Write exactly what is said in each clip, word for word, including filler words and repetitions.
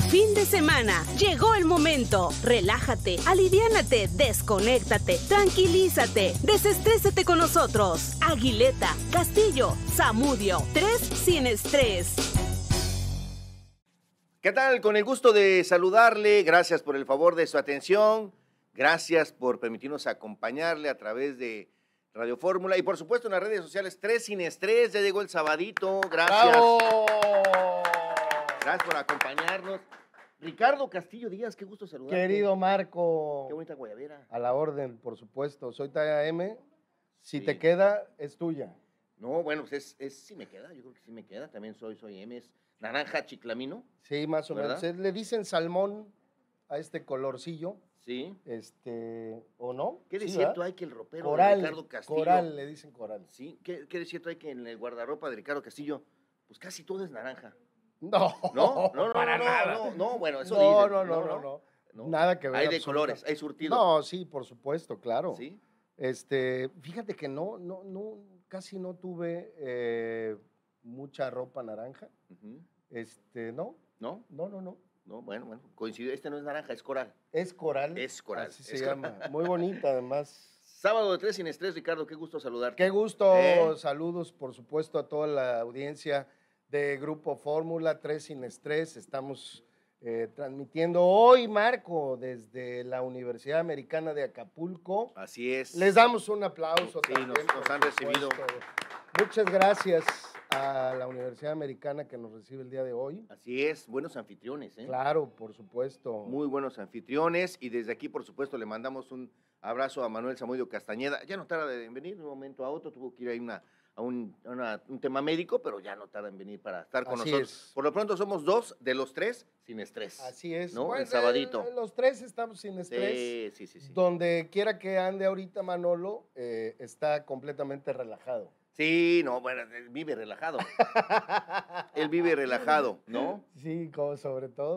fin de semana. Llegó el momento. Relájate, aliviánate, desconéctate, tranquilízate, desestrésate con nosotros. Aguileta, Castillo, Zamudio, tres sin estrés. ¿Qué tal? Con el gusto de saludarle, gracias por el favor de su atención, gracias por permitirnos acompañarle a través de Radio Fórmula y por supuesto en las redes sociales tres sin estrés, ya llegó el sabadito, gracias. ¡Bravo! Gracias por acompañarnos. Ricardo Castillo Díaz, qué gusto saludarte. Querido Marco. Qué bonita guayabera. A la orden, por supuesto. Soy talla M. Si Sí. te queda, es tuya. No, bueno, pues es, es, sí me queda, yo creo que sí me queda, también soy, soy M, es naranja chiclamino. Sí, más o ¿Verdad? menos. Le dicen salmón a este colorcillo, Sí. este, ¿o no? ¿Qué de Sí, cierto ¿verdad? hay que el ropero Coral, de Ricardo Castillo? coral, le dicen coral. Sí, ¿qué, qué de cierto hay que en el guardarropa de Ricardo Castillo? Pues casi todo es naranja. No, No, no, no, para no, nada. no, no, bueno, eso no, dicen. no, no, no, no, no. Nada que ver. Hay de absoluta- colores, hay surtido. No, sí, por supuesto, claro. ¿Sí? Este, fíjate que no, no, no, casi no tuve eh, mucha ropa naranja. Ujú. Este, no, ¿No? no, no, no. No, bueno, bueno, coincidió. Este no es naranja, es coral. Es coral. Es coral, Así es se coral. llama. Muy bonita, además. Sábado de tres sin estrés, Ricardo, qué gusto saludarte. Qué gusto. ¿Eh? Saludos, por supuesto, a toda la audiencia de Grupo Fórmula tres sin estrés. Estamos eh, transmitiendo hoy, Marco, desde la Universidad Americana de Acapulco. Así es. Les damos un aplauso. Sí, también, nos- nos por han recibido. supuesto. Muchas gracias a la Universidad Americana que nos recibe el día de hoy. Así es, buenos anfitriones, ¿eh? Claro, por supuesto. Muy buenos anfitriones y desde aquí, por supuesto, le mandamos un abrazo a Manuel Zamudio Castañeda. Ya no tarda en venir de un momento a otro, tuvo que ir ahí una, a un, a una- un tema médico, pero ya no tarda en venir para estar con Así nosotros. es. Por lo pronto somos dos de los tres sin estrés. Así es. ¿No? Bueno, El sabadito. eh, Los tres estamos sin estrés. Sí, sí, sí. Sí, Donde quiera que ande ahorita Manolo, eh, está completamente relajado. sí, no, bueno, él vive relajado. Él vive relajado, ¿no? Sí, como sobre todo.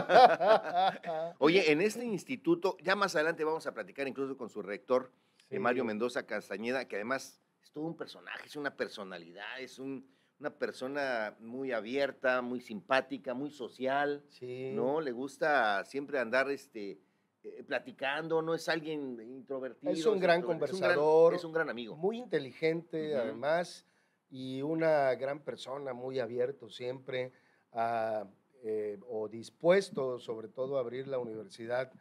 Oye, en este instituto, ya más adelante vamos a platicar incluso con su rector, Sí. eh, Mario Mendoza Castañeda, que además es todo un personaje, es una personalidad, es un, una persona muy abierta, muy simpática, muy social, Sí. ¿no? Le gusta siempre andar este, eh, platicando, no es alguien introvertido. Es un gran extrovertido, es un conversador. Es un gran amigo. Muy inteligente, Ujú. además, y una gran persona, muy abierto siempre, a, eh, o dispuesto sobre todo a abrir la universidad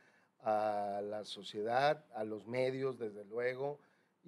a la sociedad, a los medios, desde luego,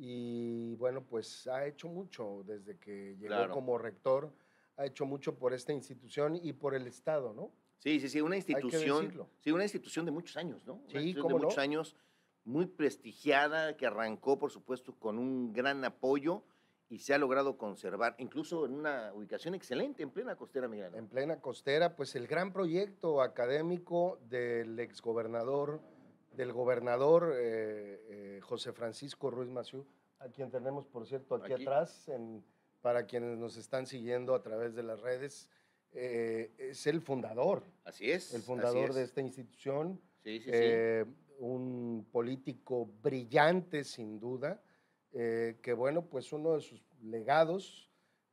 y bueno, pues ha hecho mucho desde que llegó Claro. como rector, ha hecho mucho por esta institución y por el Estado, ¿no? Sí, sí, sí, una que institución, decirlo. sí, una institución de muchos años, ¿no? Una Sí, institución cómo de no. muchos años, muy prestigiada, que arrancó, por supuesto, con un gran apoyo y se ha logrado conservar, incluso en una ubicación excelente, en plena costera mexicana. En plena costera, pues el gran proyecto académico del exgobernador, del gobernador eh, eh, José Francisco Ruiz Massieu, a quien tenemos, por cierto, aquí, Aquí. atrás, en- para quienes nos están siguiendo a través de las redes, eh, es el fundador, Así es. el así fundador es. de esta institución, Sí, sí, sí. eh, un político brillante, sin duda, eh, que bueno, pues uno de sus legados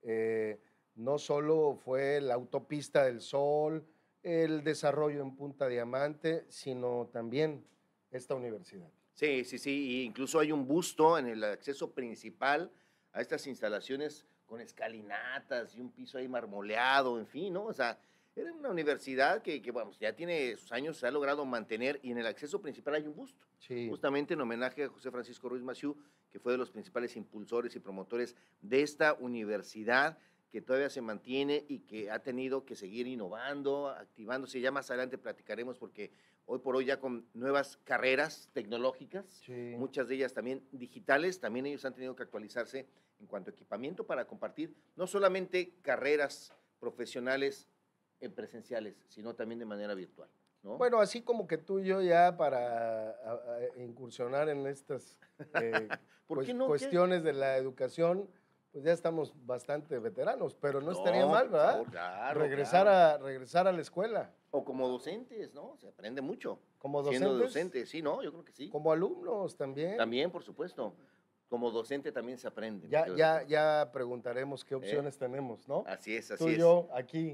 eh, no solo fue la autopista del Sol, el desarrollo en Punta Diamante, sino también esta universidad. Sí, sí, sí, y incluso hay un busto en el acceso principal a estas instalaciones con escalinatas y un piso ahí marmoleado, en fin, ¿no? O sea, era una universidad que, que bueno, ya tiene sus años, se ha logrado mantener y en el acceso principal hay un busto. Sí, Justamente en homenaje a José Francisco Ruiz Massieu, que fue de los principales impulsores y promotores de esta universidad que todavía se mantiene y que ha tenido que seguir innovando, activándose. Ya más adelante platicaremos porque hoy por hoy ya con nuevas carreras tecnológicas, sí. muchas de ellas también digitales, también ellos han tenido que actualizarse en cuanto a equipamiento para compartir no solamente carreras profesionales eh, presenciales, sino también de manera virtual, ¿no? Bueno, así como que tú y yo ya para a- a incursionar en estas eh, ¿Por qué cues- no? ¿Qué? cuestiones de la educación, pues ya estamos bastante veteranos, pero no, estaría No, mal, por ¿verdad? favor, claro, regresar, claro. A, regresar a la escuela, O como docentes, ¿no? Se aprende mucho. como Siendo docentes, docente, sí, ¿no? Yo creo que sí. como alumnos también. También, por supuesto. Como docente también se aprende. Ya, Yo- ya, ya preguntaremos qué opciones tenemos, ¿no? Así es, así Tú y es. yo aquí.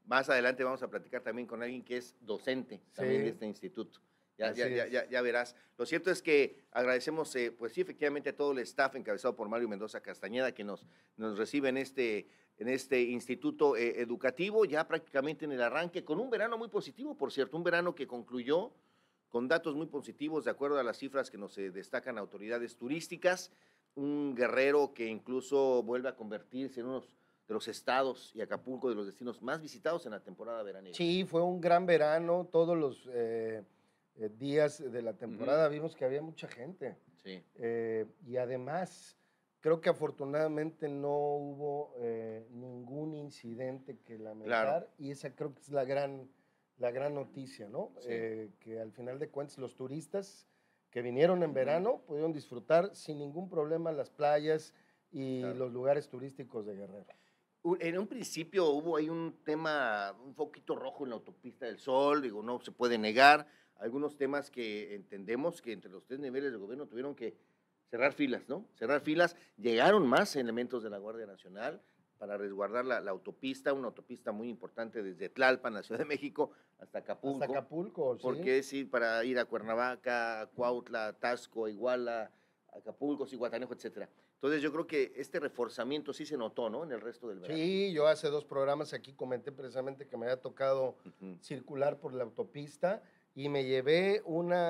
Más adelante vamos a platicar también con alguien que es docente también Sí. de este instituto. Ya, Así ya, ya, es. ya, ya verás. Lo cierto es que agradecemos, eh, pues sí, efectivamente a todo el staff encabezado por Mario Mendoza Castañeda que nos, nos recibe en este, en este instituto eh, educativo, ya prácticamente en el arranque, con un verano muy positivo, por cierto, un verano que concluyó con datos muy positivos de acuerdo a las cifras que nos eh, destacan autoridades turísticas, un Guerrero que incluso vuelve a convertirse en uno de los estados y Acapulco de los destinos más visitados en la temporada veraniega. Sí, fue un gran verano, todos los eh, eh, días de la temporada Ujú. vimos que había mucha gente. Sí. Eh, y además, creo que afortunadamente no hubo eh, ningún incidente que lamentar, Claro. y esa creo que es la gran, la gran noticia, ¿no? Sí. Eh, que al final de cuentas los turistas que vinieron en Ujú. verano pudieron disfrutar sin ningún problema las playas y Claro. los lugares turísticos de Guerrero. U- En un principio hubo ahí un tema, un foquito rojo en la autopista del Sol, digo, no se puede negar, algunos temas que entendemos que entre los tres niveles de gobierno tuvieron que cerrar filas, ¿no? Cerrar filas, llegaron más elementos de la Guardia Nacional para resguardar la, la autopista, una autopista muy importante desde Tlalpan, la Ciudad de México, hasta Acapulco. Hasta Acapulco, sí. Porque es ir para ir a Cuernavaca, Cuautla, Tasco, Iguala, Acapulco, Zihuatanejo, etcétera. Entonces yo creo que este reforzamiento sí se notó, ¿no? En el resto del verano. Sí, yo hace dos programas aquí comenté precisamente que me había tocado Ujú. circular por la autopista y me llevé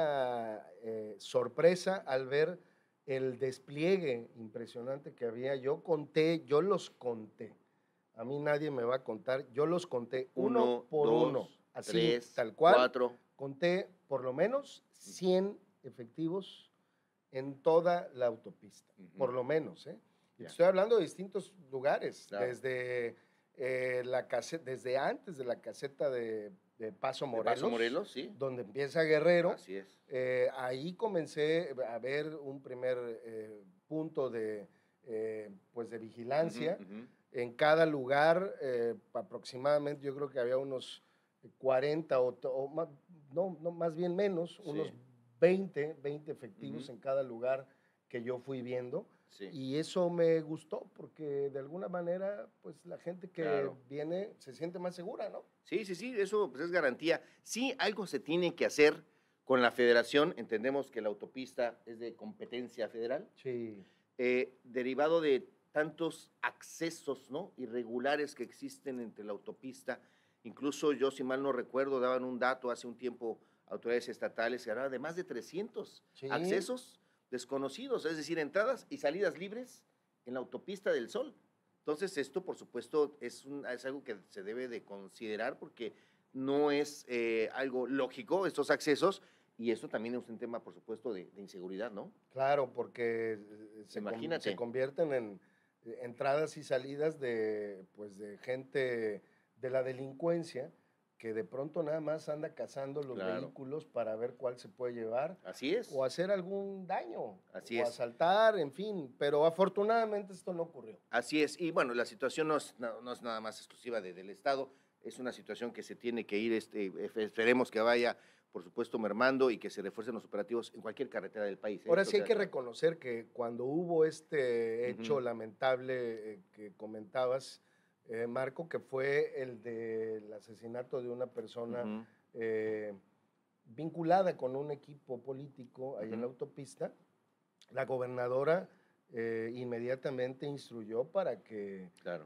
una eh, sorpresa al ver el despliegue impresionante que había. Yo conté, yo los conté. A mí nadie me va a contar, yo los conté uno, Uno, por dos, uno, así tres, tal cual. cuatro. Conté por lo menos cien efectivos en toda la autopista, Ujú. por lo menos, ¿eh? Y Ya. te estoy hablando de distintos lugares, Claro. desde, eh, la case- desde antes de la caseta de, de Paso De Morelos, Paso Morelos, sí. donde empieza Guerrero. Así es. Eh, ahí comencé a ver un primer eh, punto de, eh, pues de vigilancia. Ujú, ujú. En cada lugar, eh, aproximadamente, yo creo que había unos cuarenta o, to- o más, no, no, más bien menos, Sí. unos veinte, veinte efectivos Ujú. en cada lugar que yo fui viendo. Sí. Y eso me gustó porque de alguna manera, pues la gente que Claro. viene se siente más segura, ¿no? Sí, sí, sí, eso pues, es garantía. Sí, algo se tiene que hacer con la federación. Entendemos que la autopista es de competencia federal, Sí. eh, derivado de tantos accesos, ¿no?, irregulares que existen entre la autopista. Incluso yo, si mal no recuerdo, daban un dato hace un tiempo autoridades estatales que hablaban de más de trescientos Sí. accesos desconocidos, es decir, entradas y salidas libres en la autopista del Sol. Entonces, esto, por supuesto, es, un- es algo que se debe de considerar porque no es eh, algo lógico estos accesos, y esto también es un tema, por supuesto, de, de inseguridad, ¿no? Claro, porque eh, se, con- Imagínate. se convierten en eh, entradas y salidas de, pues, de gente de la delincuencia que de pronto nada más anda cazando los Claro. vehículos para ver cuál se puede llevar Así es. o hacer algún daño, Así o es. asaltar, en fin, pero afortunadamente esto no ocurrió. Así es, y bueno, la situación no es, no, no es nada más exclusiva de- del Estado, es una situación que se tiene que ir, este, efe- esperemos que vaya, por supuesto, mermando y que se refuercen los operativos en cualquier carretera del país. ¿eh? Ahora Esto sí hay queda que claro. reconocer que cuando hubo este hecho Ujú. lamentable eh, que comentabas, eh, Marco, que fue el del asesinato de una persona Ujú. eh, vinculada con un equipo político ahí en la Ujú. autopista, la gobernadora eh, inmediatamente instruyó para que Claro,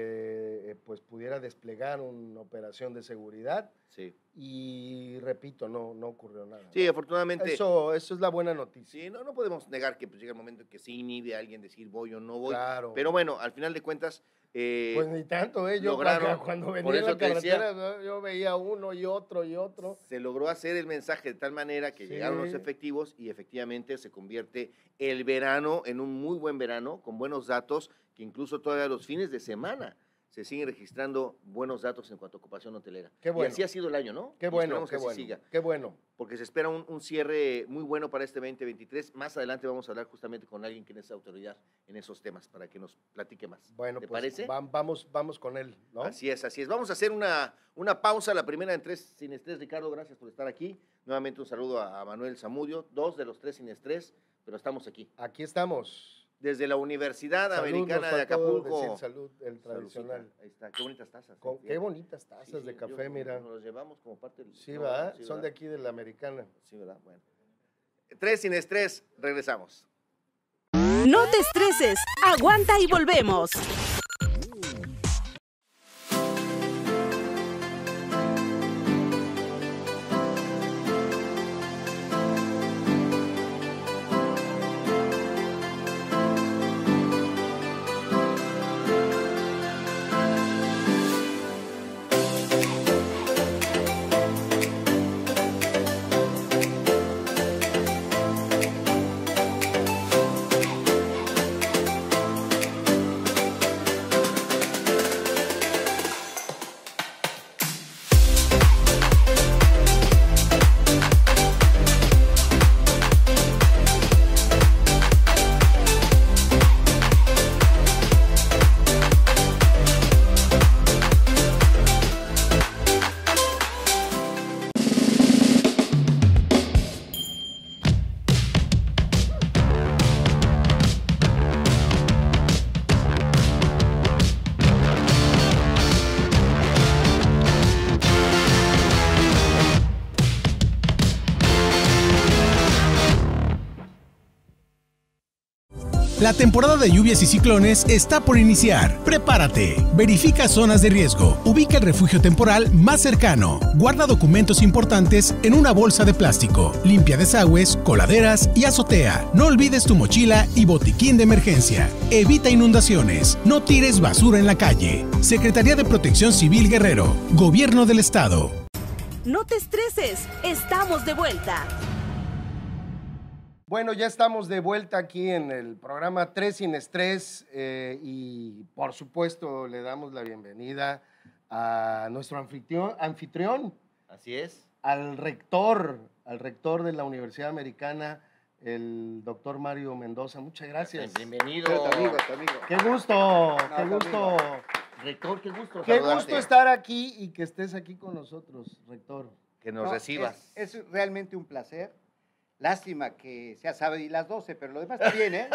se eh, pues, pudiera desplegar una operación de seguridad sí. y, repito, no, no ocurrió nada. Sí, ¿no? afortunadamente. Eso, eso es la buena noticia. Sí, no, no podemos negar que pues, llega el momento en que sí inhibe a alguien decir voy o no voy. Claro. Pero bueno, al final de cuentas. eh, Pues ni tanto, ¿eh? Yo lograron, cuando, cuando por venía en eso la te decía, carretera, ¿no? Yo veía uno y otro y otro. se logró hacer el mensaje de tal manera que Sí. llegaron los efectivos y efectivamente se convierte el verano en un muy buen verano, con buenos datos, que incluso todavía los fines de semana se siguen registrando buenos datos en cuanto a ocupación hotelera. Qué bueno. Y así ha sido el año, ¿no? Qué Y bueno, esperamos qué que así bueno, siga, qué bueno. porque se espera un, un cierre muy bueno para este veinte veintitrés. Más adelante vamos a hablar justamente con alguien que es autoridad en esos temas para que nos platique más. Bueno, ¿Te pues parece? va- vamos, vamos con él, ¿no? Así es, así es. Vamos a hacer una, una pausa, la primera en tres sin estrés. Ricardo, gracias por estar aquí. Nuevamente un saludo a, a Manuel Zamudio, dos de los tres sin estrés, pero estamos aquí. Aquí estamos. desde la Universidad Salud, Americana nos de faltó Acapulco. decir salud, el tradicional. Saludcita. Ahí está, qué bonitas tazas. Con- ¿eh? qué bonitas tazas Sí, sí, de yo- café, mira. Nos los llevamos como parte del... Sí, no, ¿verdad? sí, Son ¿verdad? de aquí, de la Americana. Sí, ¿verdad? Bueno. Tres sin estrés, regresamos. No te estreses, aguanta y volvemos. La temporada de lluvias y ciclones está por iniciar. Prepárate. Verifica zonas de riesgo. Ubica el refugio temporal más cercano. Guarda documentos importantes en una bolsa de plástico. Limpia desagües, coladeras y azotea. No olvides tu mochila y botiquín de emergencia. Evita inundaciones. No tires basura en la calle. Secretaría de Protección Civil Guerrero. Gobierno del Estado. No te estreses, estamos de vuelta. Bueno, ya estamos de vuelta aquí en el programa Tres sin Estrés eh, y por supuesto le damos la bienvenida a nuestro anfitrión, anfitrión, Así es. al rector, al rector de la Universidad Americana, el doctor Mario Mendoza. Muchas gracias. Bienvenido. Tu amigo, tu amigo. Qué gusto, qué tu gusto, Rector, qué gusto qué saludarte. gusto estar aquí y que estés aquí con nosotros, rector. Que nos No, recibas. Es, es realmente un placer. Lástima que sea sábado y las doce, pero lo demás está bien, ¿eh?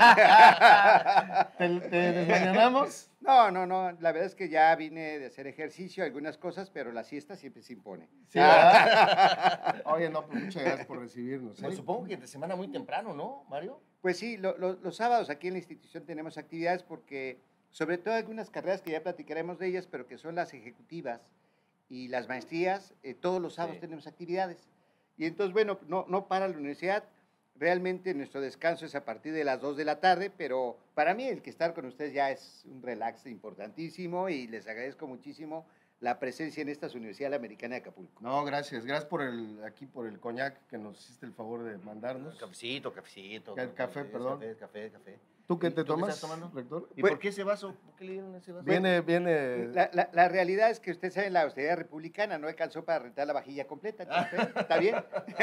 ¿Te, te desmañanamos? No, no, no. La verdad es que ya vine de hacer ejercicio, algunas cosas, pero la siesta siempre se impone. Sí, ¿verdad? Oye, no, pues muchas gracias por recibirnos. ¿eh? Pues supongo que de semana muy temprano, ¿no, Mario? Pues sí, lo- lo- los sábados aquí en la institución tenemos actividades porque, sobre todo algunas carreras que ya platicaremos de ellas, pero que son las ejecutivas y las maestrías, eh, todos los sábados Sí. tenemos actividades. Y entonces, bueno, no, no para la universidad. Realmente nuestro descanso es a partir de las dos de la tarde, pero para mí el que estar con ustedes ya es un relax importantísimo y les agradezco muchísimo la presencia en esta Universidad Americana de Acapulco. No, gracias. Gracias por el, aquí por el coñac que nos hiciste el favor de mandarnos. Cafecito, cafecito. El café, perdón. Café, café, café. ¿Tú qué ¿Y te tú qué tomas, estás tomando? rector? ¿Y Pues- por qué ese vaso? ¿Por qué le dieron ese vaso? Viene, viene... La, la- la realidad es que usted sabe, la austeridad republicana no alcanzó para rentar la vajilla completa. entonces, ¿Está bien?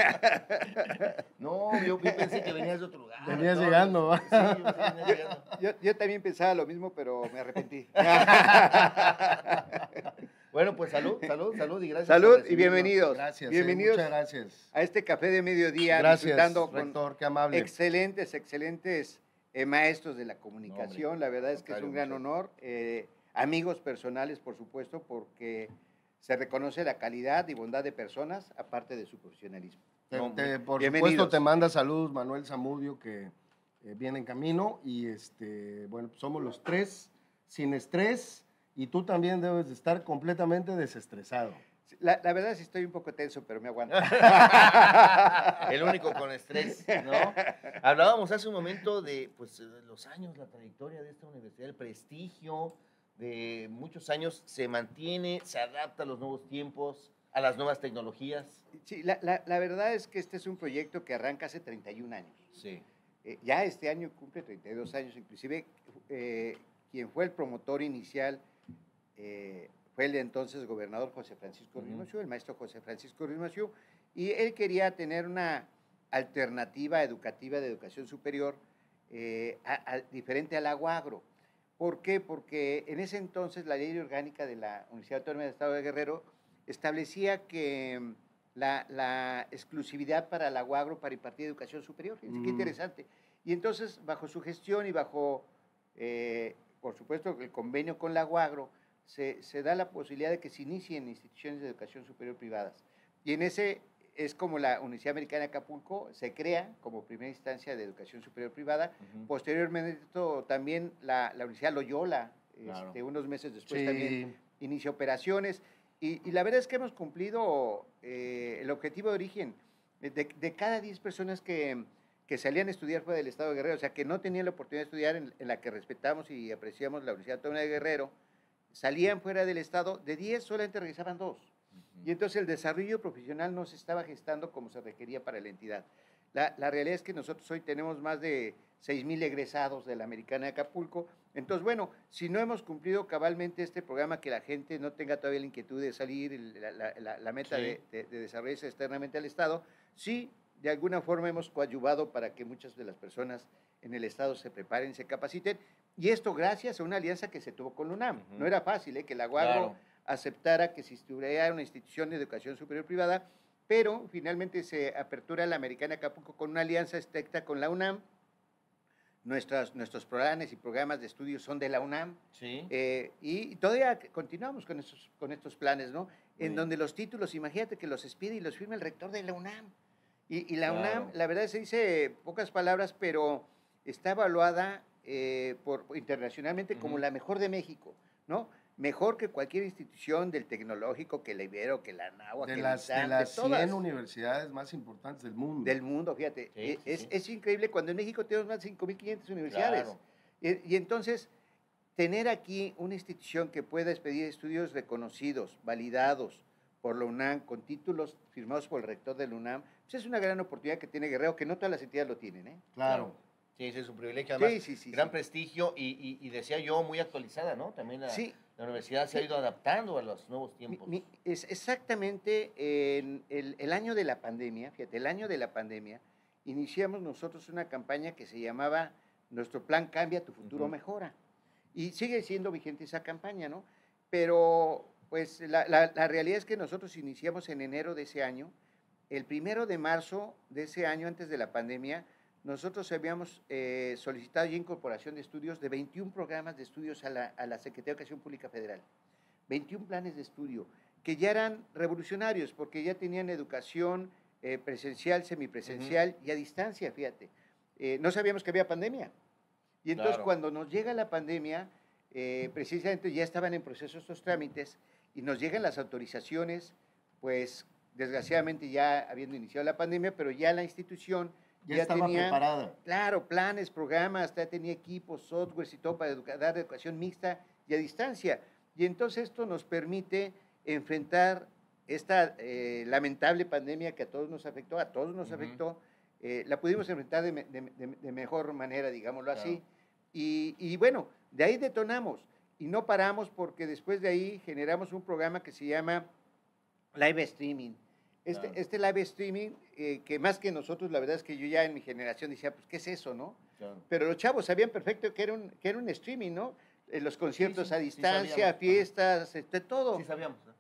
No, yo, yo pensé que venías de otro lugar. Venías ¿no? llegando, ¿va? Sí, yo pensé que venías llegando. Yo, yo también pensaba lo mismo, pero me arrepentí. Bueno, pues salud, salud, salud y gracias. Salud por y recibirnos. bienvenidos. Gracias, eh, Bienvenidos muchas gracias. a este café de mediodía, Gracias, disfrutando con rector, qué amable. excelentes, excelentes eh, maestros de la comunicación. hombre, la verdad es que es contrario, un gran muchas honor. eh, amigos personales, por supuesto, porque se reconoce la calidad y bondad de personas, aparte de su profesionalismo. Te- No, te- por bienvenidos. supuesto, te manda saludos Manuel Zamudio, que eh, viene en camino. Y este, bueno, pues somos los tres sin estrés. Y tú también debes de estar completamente desestresado. La, la verdad es que estoy un poco tenso, pero me aguanto. El único con estrés, ¿no? Hablábamos hace un momento de pues, de los años, la trayectoria de esta universidad, el prestigio de muchos años se mantiene, se adapta a los nuevos tiempos, a las nuevas tecnologías. Sí, la, la- la verdad es que este es un proyecto que arranca hace treinta y un años. Sí. Eh, ya este año cumple treinta y dos años, inclusive eh, quien fue el promotor inicial eh, fue el de entonces gobernador José Francisco Ruiz Ujú. Massieu, el maestro José Francisco Ruiz Massieu, y él quería tener una alternativa educativa de educación superior eh, a- a- diferente al aguagro. ¿Por qué? Porque en ese entonces la ley orgánica de la Universidad Autónoma del Estado de Guerrero establecía que mm, la, la exclusividad para el aguagro para impartir educación superior. Fíjense qué Mm. interesante. Y entonces, bajo su gestión y bajo, eh, por supuesto, el convenio con la UAGRO, se, se da la posibilidad de que se inicien instituciones de educación superior privadas. Y en ese es como la Universidad Americana de Acapulco se crea como primera instancia de educación superior privada. Uh-huh. Posteriormente también la, la Universidad Loyola, claro. este, unos meses después sí. también inicia operaciones. Y, y la verdad es que hemos cumplido eh, el objetivo de origen. De, de cada diez personas que, que salían a estudiar fuera del Estado de Guerrero, o sea, que no tenían la oportunidad de estudiar en, en la que respetamos y apreciamos la Universidad Autónoma de Guerrero, salían fuera del Estado, de diez solamente regresaban dos. Uh-huh. Y entonces el desarrollo profesional no se estaba gestando como se requería para la entidad. La, la realidad es que nosotros hoy tenemos más de seis mil egresados de la Americana de Acapulco. Entonces, bueno, si no hemos cumplido cabalmente este programa, que la gente no tenga todavía la inquietud de salir, la, la, la, la meta sí. de, de, de desarrollarse externamente al Estado, sí, de alguna forma hemos coadyuvado para que muchas de las personas en el Estado se preparen, se capaciten, y esto gracias a una alianza que se tuvo con la UNAM. Uh-huh. No era fácil, ¿eh? que la UAGRO claro. aceptara que se estudiara una institución de educación superior privada, pero finalmente se apertura la Americana Acapulco con una alianza estricta con la UNAM. Nuestras, nuestros programas y programas de estudio son de la UNAM, sí. eh, y todavía continuamos con estos, con estos planes, ¿no? En sí. donde los títulos, imagínate que los expide y los firma el rector de la UNAM. Y, y la claro. UNAM, la verdad se dice pocas palabras, pero está evaluada eh, por, internacionalmente uh-huh. como la mejor de México, ¿no? Mejor que cualquier institución del tecnológico, que la Ibero, que la Anáhuac, de que las, la de las cien universidades más importantes del mundo. Del mundo, fíjate. Sí, sí, es, sí. es increíble cuando en México tenemos más de cinco mil quinientas universidades. Claro. Y, y entonces, tener aquí una institución que pueda expedir estudios reconocidos, validados por la UNAM, con títulos firmados por el rector de la UNAM, pues es una gran oportunidad que tiene Guerrero, que no todas las entidades lo tienen, ¿eh? Claro. Sí, ese es un privilegio, además, sí, sí, sí, gran sí. prestigio y, y, y decía yo, muy actualizada, ¿no? También la, sí. la universidad se ha ido adaptando a los nuevos tiempos. Mi, mi, es exactamente en el, el año de la pandemia, fíjate, el año de la pandemia, iniciamos nosotros una campaña que se llamaba Nuestro Plan Cambia, Tu Futuro uh-huh. Mejora. Y sigue siendo vigente esa campaña, ¿no? Pero, pues, la, la, la realidad es que nosotros iniciamos en enero de ese año. El primero de marzo de ese año, antes de la pandemia, nosotros habíamos eh, solicitado ya incorporación de estudios de veintiún programas de estudios a la, a la Secretaría de Educación Pública Federal. veintiún planes de estudio que ya eran revolucionarios porque ya tenían educación eh, presencial, semipresencial uh-huh. y a distancia, fíjate. Eh, no sabíamos que había pandemia. Y entonces claro. cuando nos llega la pandemia, eh, precisamente ya estaban en proceso estos trámites y nos llegan las autorizaciones, pues desgraciadamente ya habiendo iniciado la pandemia, pero ya la institución Ya, ya estaba tenía, preparada. Claro, planes, programas, ya tenía equipos, softwares y todo para educar, dar educación mixta y a distancia. Y entonces esto nos permite enfrentar esta eh, lamentable pandemia que a todos nos afectó, a todos nos uh-huh. afectó, eh, la pudimos enfrentar de, de, de, de mejor manera, digámoslo claro. así. Y, y bueno, de ahí detonamos y no paramos porque después de ahí generamos un programa que se llama Live Streaming. Este, claro. este live streaming, eh, que más que nosotros, la verdad es que yo ya en mi generación decía, pues, ¿qué es eso, no? Claro. Pero los chavos sabían perfecto que era un, que era un streaming, ¿no? Eh, los conciertos sí, sí, a distancia, sí fiestas, este, todo. Sí sabíamos, ¿no?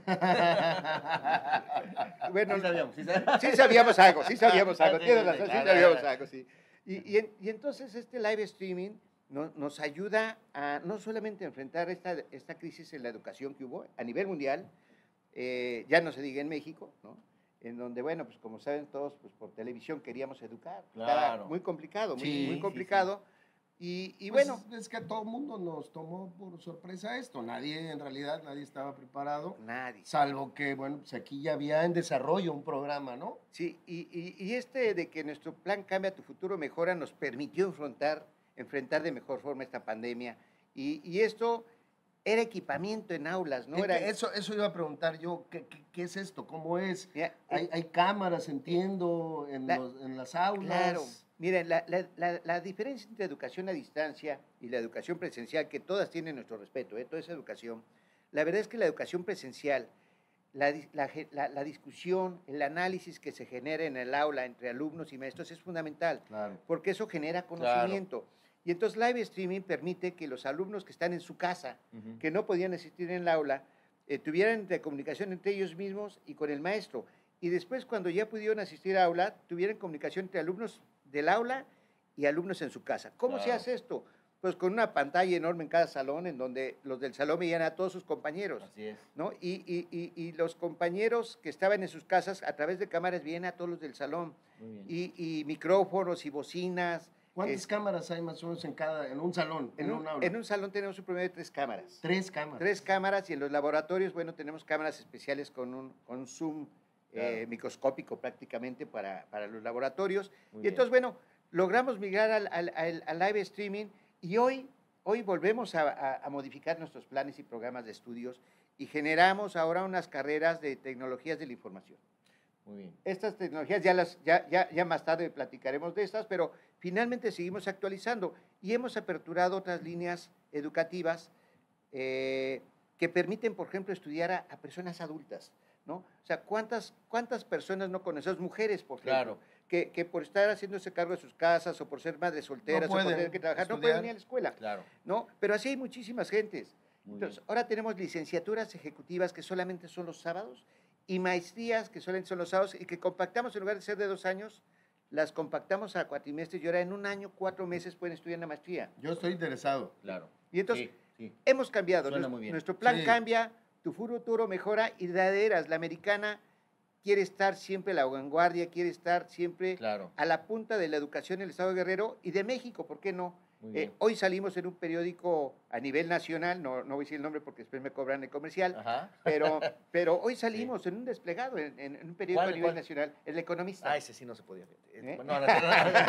bueno, sí sabíamos, sí sabíamos. Sí sabíamos algo, sí sabíamos algo, tienes razón, sí sabíamos algo, sí. Y, y, y entonces este live streaming no, nos ayuda a no solamente enfrentar esta, esta crisis en la educación que hubo a nivel mundial, Eh, ya no se diga en México, ¿no? En donde, bueno, pues como saben todos, pues por televisión queríamos educar. Claro. Estaba muy complicado, muy, Sí, muy complicado. sí, sí. Y, y Pues bueno. Es que a todo el mundo nos tomó por sorpresa esto. Nadie, en realidad, nadie estaba preparado. Nadie. Salvo que, bueno, pues aquí ya había en desarrollo un programa, ¿no? Sí, y, y, y este de que nuestro plan Cambia Tu Futuro Mejora nos permitió enfrentar, enfrentar de mejor forma esta pandemia. Y, y esto era equipamiento en aulas, ¿no? Era... Eso, eso iba a preguntar yo, ¿qué, qué, qué es esto? ¿Cómo es? Mira, hay, eh, hay cámaras, entiendo, en, la, los, en las aulas. Claro. Miren, la, la, la, la diferencia entre educación a distancia y la educación presencial, que todas tienen nuestro respeto, ¿eh? Toda esa educación, la verdad es que la educación presencial, la, la, la, la discusión, el análisis que se genera en el aula entre alumnos y maestros es fundamental, claro. porque eso genera conocimiento. Claro. Y entonces live streaming permite que los alumnos que están en su casa, uh-huh. que no podían asistir en el aula, eh, tuvieran comunicación entre ellos mismos y con el maestro. Y después, cuando ya pudieron asistir a aula, tuvieran comunicación entre alumnos del aula y alumnos en su casa. ¿Cómo se Claro. hace esto? Pues con una pantalla enorme en cada salón, en donde los del salón veían a todos sus compañeros, Así es. ¿no? Y, y- y- y los compañeros que estaban en sus casas, a través de cámaras, veían a todos los del salón. Muy bien. Y, y micrófonos y bocinas. ¿Cuántas Es- cámaras hay más o menos en cada, en un salón, en, En un, un aula? en un salón tenemos un promedio de tres cámaras. Tres cámaras. Tres cámaras, y en los laboratorios, bueno, tenemos cámaras especiales con un, con un zoom Claro. eh, microscópico prácticamente para, para los laboratorios. Muy y bien. entonces, bueno, logramos migrar al, al- al- al live streaming, y hoy, hoy volvemos a, a- a modificar nuestros planes y programas de estudios, y generamos ahora unas carreras de tecnologías de la información. Muy bien. Estas tecnologías ya, las, ya, ya, ya más tarde platicaremos de estas, pero finalmente seguimos actualizando y hemos aperturado otras líneas educativas eh, que permiten, por ejemplo, estudiar a, a personas adultas, ¿no? O sea, ¿cuántas, cuántas personas no conocemos? Mujeres, por ejemplo, Claro. que, que por estar haciéndose cargo de sus casas o por ser madres solteras o por pueden tener que trabajar, no estudiar. pueden ir a la escuela, Claro. ¿no? Pero así hay muchísimas gentes. Muy Entonces, bien. ahora tenemos licenciaturas ejecutivas que solamente son los sábados y maestrías que solamente son los sábados y que compactamos, en lugar de ser de dos años, las compactamos a cuatrimestres y ahora en un año, cuatro meses pueden estudiar una maestría. Yo estoy interesado. Claro. Y entonces, Sí, sí. hemos cambiado. Suena Nues- muy bien. Nuestro plan Sí. cambia, tu futuro mejora y de veras, la americana quiere estar siempre a la vanguardia, quiere estar siempre Claro. a la punta de la educación en el Estado de Guerrero y de México, ¿por qué no? Muy Eh, bien. hoy salimos en un periódico a nivel nacional, no, no voy a decir el nombre porque después me cobran el comercial, Ajá. pero, pero hoy salimos en un desplegado, en, en un periódico ¿Cuál, a nivel cuál? nacional, El Economista. Ah, ese sí no se podía. Eh, ¿Eh? No, no, no, no.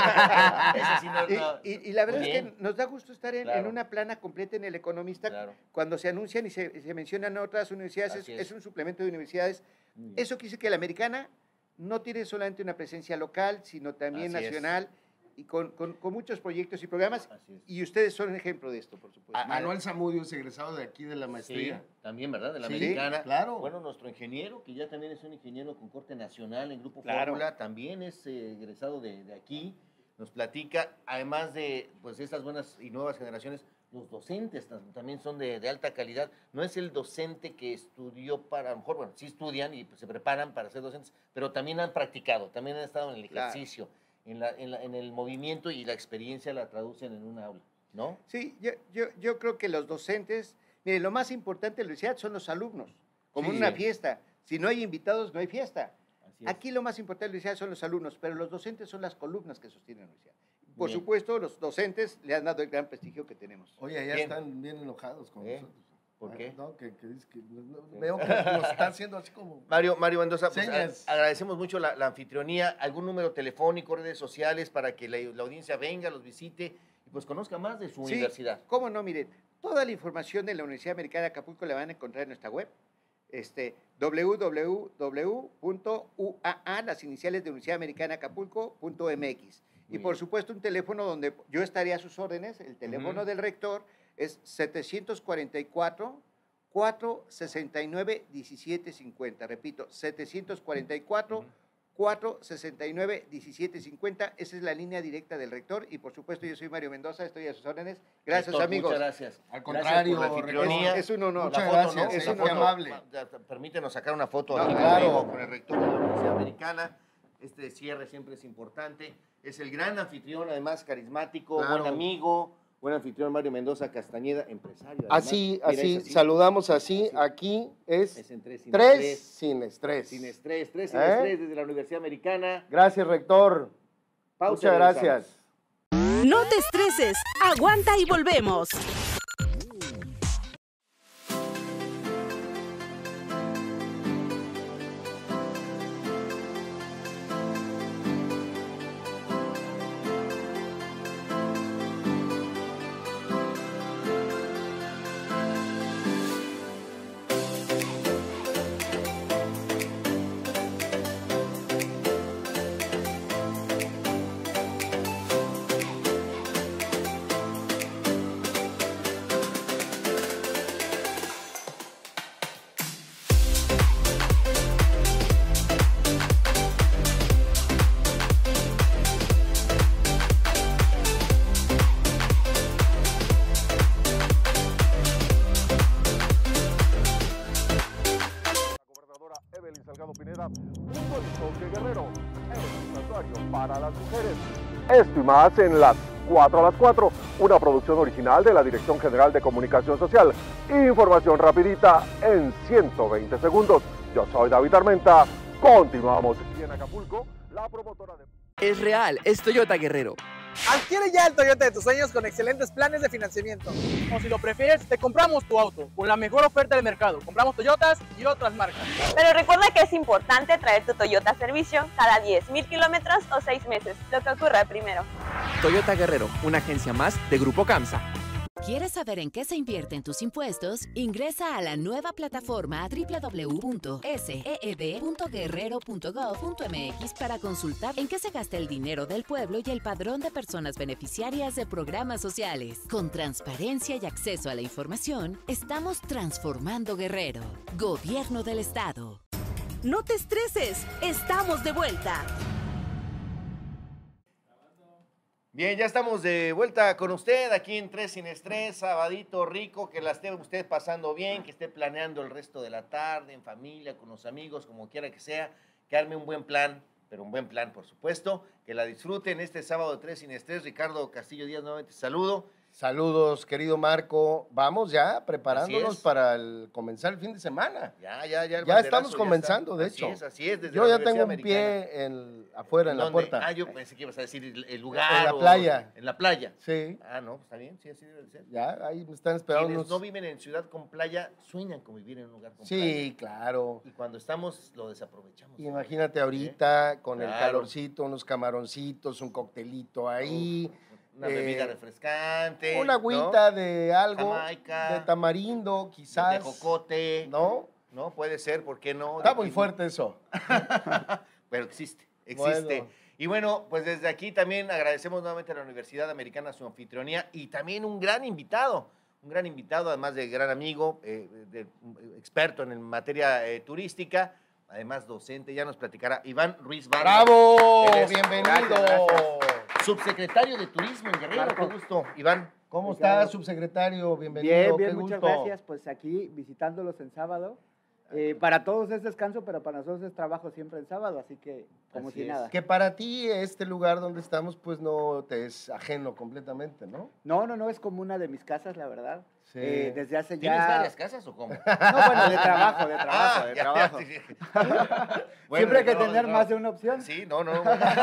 Ese sí no, Y, no. y- y la verdad Muy es bien. que nos da gusto estar en, en Claro. una plana completa en El Economista. Claro. Cuando se anuncian y se, se mencionan otras universidades, es, Así es. es un suplemento de universidades. Muy bien. Eso quiere decir que la americana no tiene solamente una presencia local, sino también Así es. nacional, y con, con- con muchos proyectos y programas. Así es. Y ustedes son un ejemplo de esto, por supuesto. Ah, Manuel Zamudio es egresado de aquí de la maestría. Sí, también, ¿verdad? De la Sí, americana. claro. Bueno, nuestro ingeniero, que ya también es un ingeniero con corte nacional en Grupo Claro. Fórmula, también es eh, egresado de, de aquí. Nos platica, además de pues estas buenas y nuevas generaciones, los docentes tam- también son de, de alta calidad. No es el docente que estudió para, a lo mejor, bueno, sí estudian y pues, se preparan para ser docentes, pero también han practicado, también han estado en el Claro. ejercicio, en, la, en, la- en el movimiento, y la experiencia la traducen en un aula, ¿no? Sí, yo, yo, yo creo que los docentes, mire, lo más importante de la universidad son los alumnos, como Sí. en una fiesta. Si no hay invitados, no hay fiesta. Así es. Aquí lo más importante de la universidad son los alumnos, pero los docentes son las columnas que sostienen la universidad. Por Bien. supuesto, los docentes le han dado el gran prestigio que tenemos. Oye, ya Bien. están bien enojados con ¿Eh? nosotros. ¿Por Ah, qué? No, que, que dice que no- no- veo que nos está haciendo así como... Mario, Mario Mendoza, pues, Señas. a- agradecemos mucho la, la anfitrionía, algún número telefónico, redes sociales, para que la, la audiencia venga, los visite y pues conozca más de su Sí, universidad. ¿Cómo no? Miren, toda la información de la Universidad Americana de Acapulco la van a encontrar en nuestra web, este, doble u doble u doble u punto u a a, las iniciales de Universidad Americana Acapulco punto m x. Y Muy por bien. supuesto un teléfono donde yo estaría a sus órdenes, el teléfono Ujú. del rector es setecientos cuarenta y cuatro, cuatrocientos sesenta y nueve, diecisiete cincuenta. Repito, setecientos cuarenta y cuatro, cuatrocientos sesenta y nueve, diecisiete cincuenta. Esa es la línea directa del rector y por supuesto yo soy Mario Mendoza, estoy a sus órdenes. Gracias, Rector, amigos. Muchas gracias. Al Gracias contrario, por la anfitrionía. Es un honor. Muchas La foto, gracias, ¿no? es La muy foto, amable. ya, permítenos sacar una foto No, aquí claro. conmigo, con el rector de la Universidad Americana. Este cierre siempre es importante. Es el gran anfitrión, además carismático, Claro. buen amigo, buen anfitrión Mario Mendoza Castañeda, empresario. además. Así, Mira, así, es saludamos así. Así. Aquí es, Es en tres sin tres estrés. sin estrés. Sin estrés, tres sin ¿Eh? estrés desde la Universidad Americana. Gracias, rector. Pausa, Muchas regresamos. gracias. No te estreses, aguanta y volvemos. La gobernadora Evelyn Salgado Pineda puso el toque guerrero, el santuario para las mujeres. Esto y más en las cuatro a las cuatro, una producción original de la Dirección General de Comunicación Social. Información rapidita en ciento veinte segundos. Yo soy David Armenta. Continuamos aquí en Acapulco, la promotora de... Es real, es Toyota Guerrero. Adquiere ya el Toyota de tus sueños con excelentes planes de financiamiento. O si lo prefieres, te compramos tu auto con la mejor oferta del mercado. Compramos Toyotas y otras marcas. Pero recuerda que es importante traer tu Toyota a servicio cada diez mil kilómetros o seis meses, lo que ocurra primero. Toyota Guerrero, una agencia más de Grupo Kamsa. ¿Quieres saber en qué se invierten tus impuestos? Ingresa a la nueva plataforma doble u doble u doble u punto s e e d punto guerrero punto gov punto m x para consultar en qué se gasta el dinero del pueblo y el padrón de personas beneficiarias de programas sociales. Con transparencia y acceso a la información, estamos transformando Guerrero. Gobierno del Estado. No te estreses, estamos de vuelta. Bien, ya estamos de vuelta con usted aquí en Tres Sin Estrés, sabadito rico, que la esté usted pasando bien, que esté planeando el resto de la tarde, en familia, con los amigos, como quiera que sea, que arme un buen plan, pero un buen plan, por supuesto, que la disfruten este sábado de Tres Sin Estrés. Ricardo Castillo Díaz, nuevamente saludo. Saludos, querido Marco. Vamos ya preparándonos es. para el, comenzar el fin de semana. Ya, ya, ya. El Ya banderazo estamos ya comenzando, está. de Así hecho. es, así es, desde Yo la ya Universidad tengo un Americana. pie en, afuera, en la ¿Dónde? puerta. Ah, yo pensé que ibas a decir el, el lugar. En la o- playa. En la playa. Sí, Ah, no, pues está bien, sí, así debe de ser. ya, ahí me están esperando. Quienes unos- no viven en ciudad con playa, sueñan con vivir en un lugar con Sí, playa. claro. Y cuando estamos, lo desaprovechamos. Imagínate ahorita con el Claro. calorcito, unos camaroncitos, un coctelito ahí, Una eh, bebida refrescante. una agüita de algo, Jamaica. de tamarindo, ¿no? quizás. De jocote. ¿no? No, puede ser, ¿por qué no? Está De muy que- fuerte eso. Pero existe, existe. Bueno. Y bueno, pues desde aquí también agradecemos nuevamente a la Universidad Americana su anfitrionía y también un gran invitado, un gran invitado, además de gran amigo, eh, de- de- experto en materia eh, turística, además docente, ya nos platicará Iván Ruiz Vargas. ¡Bravo! Él es- ¡Bienvenido! gracias, Subsecretario de Turismo en Guerrero, qué gusto. Iván. ¿Cómo Ricardo. está, subsecretario? Bienvenido. Bien, bien, qué muchas gusto. gracias. Pues aquí visitándolos en sábado. Eh, para todos es descanso, pero para nosotros es trabajo siempre en sábado, así que como Así si es. nada. Que para ti este lugar donde estamos pues no te es ajeno completamente, ¿no? No, no, no, es como una de mis casas, la verdad. Sí. Eh, desde hace ya... ¿Tienes varias casas o cómo? No, bueno, de trabajo, de trabajo, Ah, de ya, trabajo. ya, sí. Bueno, Siempre hay que no, tener no. más de una opción. Sí, no, no.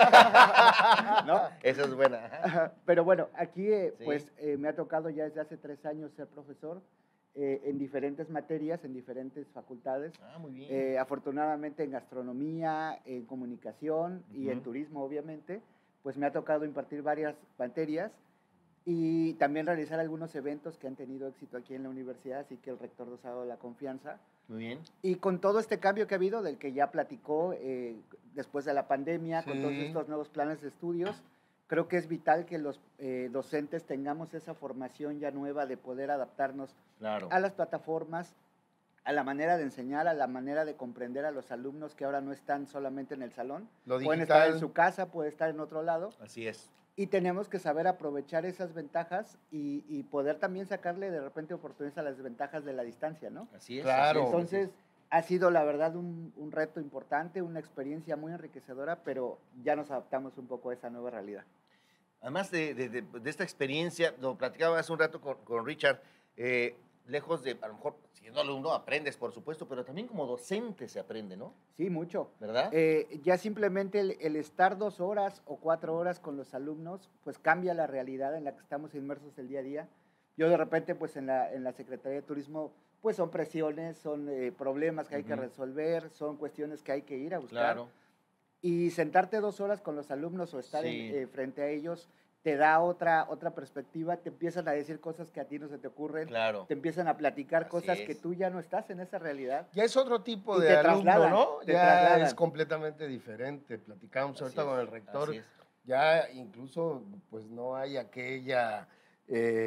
¿No? Esa es buena. ajá. Pero bueno, aquí eh, Sí. pues eh, me ha tocado ya desde hace tres años ser profesor eh, en diferentes materias, en diferentes facultades. Ah, muy bien. Eh, afortunadamente en gastronomía, en comunicación y en Ujú. turismo, obviamente, pues me ha tocado impartir varias materias y también realizar algunos eventos que han tenido éxito aquí en la universidad, así que el rector nos ha dado la confianza. Muy bien. Y con todo este cambio que ha habido, del que ya platicó eh, después de la pandemia, con todos Sí. estos nuevos planes de estudios, creo que es vital que los eh, docentes tengamos esa formación ya nueva de poder adaptarnos Claro. a las plataformas, a la manera de enseñar, a la manera de comprender a los alumnos que ahora no están solamente en el salón, Lo pueden estar en digital. su casa, pueden estar en otro lado, Así es. y tenemos que saber aprovechar esas ventajas y, y poder también sacarle de repente oportunidades a las desventajas de la distancia, ¿no? Así es. Claro. así es, Entonces, ha sido la verdad un, un reto importante, una experiencia muy enriquecedora, pero ya nos adaptamos un poco a esa nueva realidad. Además de, de- de- de esta experiencia, lo platicaba hace un rato con, con Richard, eh, lejos de, a lo mejor, siendo alumno aprendes, por supuesto, pero también como docente se aprende, ¿no? Sí, mucho. ¿Verdad? Eh, ya simplemente el, el estar dos horas o cuatro horas con los alumnos, pues cambia la realidad en la que estamos inmersos el día a día. Yo de repente, pues en la, en la Secretaría de Turismo, pues son presiones, son eh, problemas que hay que Ujú. resolver, son cuestiones que hay que ir a buscar. Claro. Y sentarte dos horas con los alumnos o estar en- Sí. eh, frente a ellos te da otra, otra perspectiva, te empiezan a decir cosas que a ti no se te ocurren, Claro. te empiezan a platicar Así cosas es. que tú ya no estás en esa realidad. Ya es otro tipo Y de te alumno, trasladan, ¿no? te Ya trasladan. es completamente diferente. Platicamos Así ahorita es, con el rector. así es. Ya incluso pues no hay aquella eh,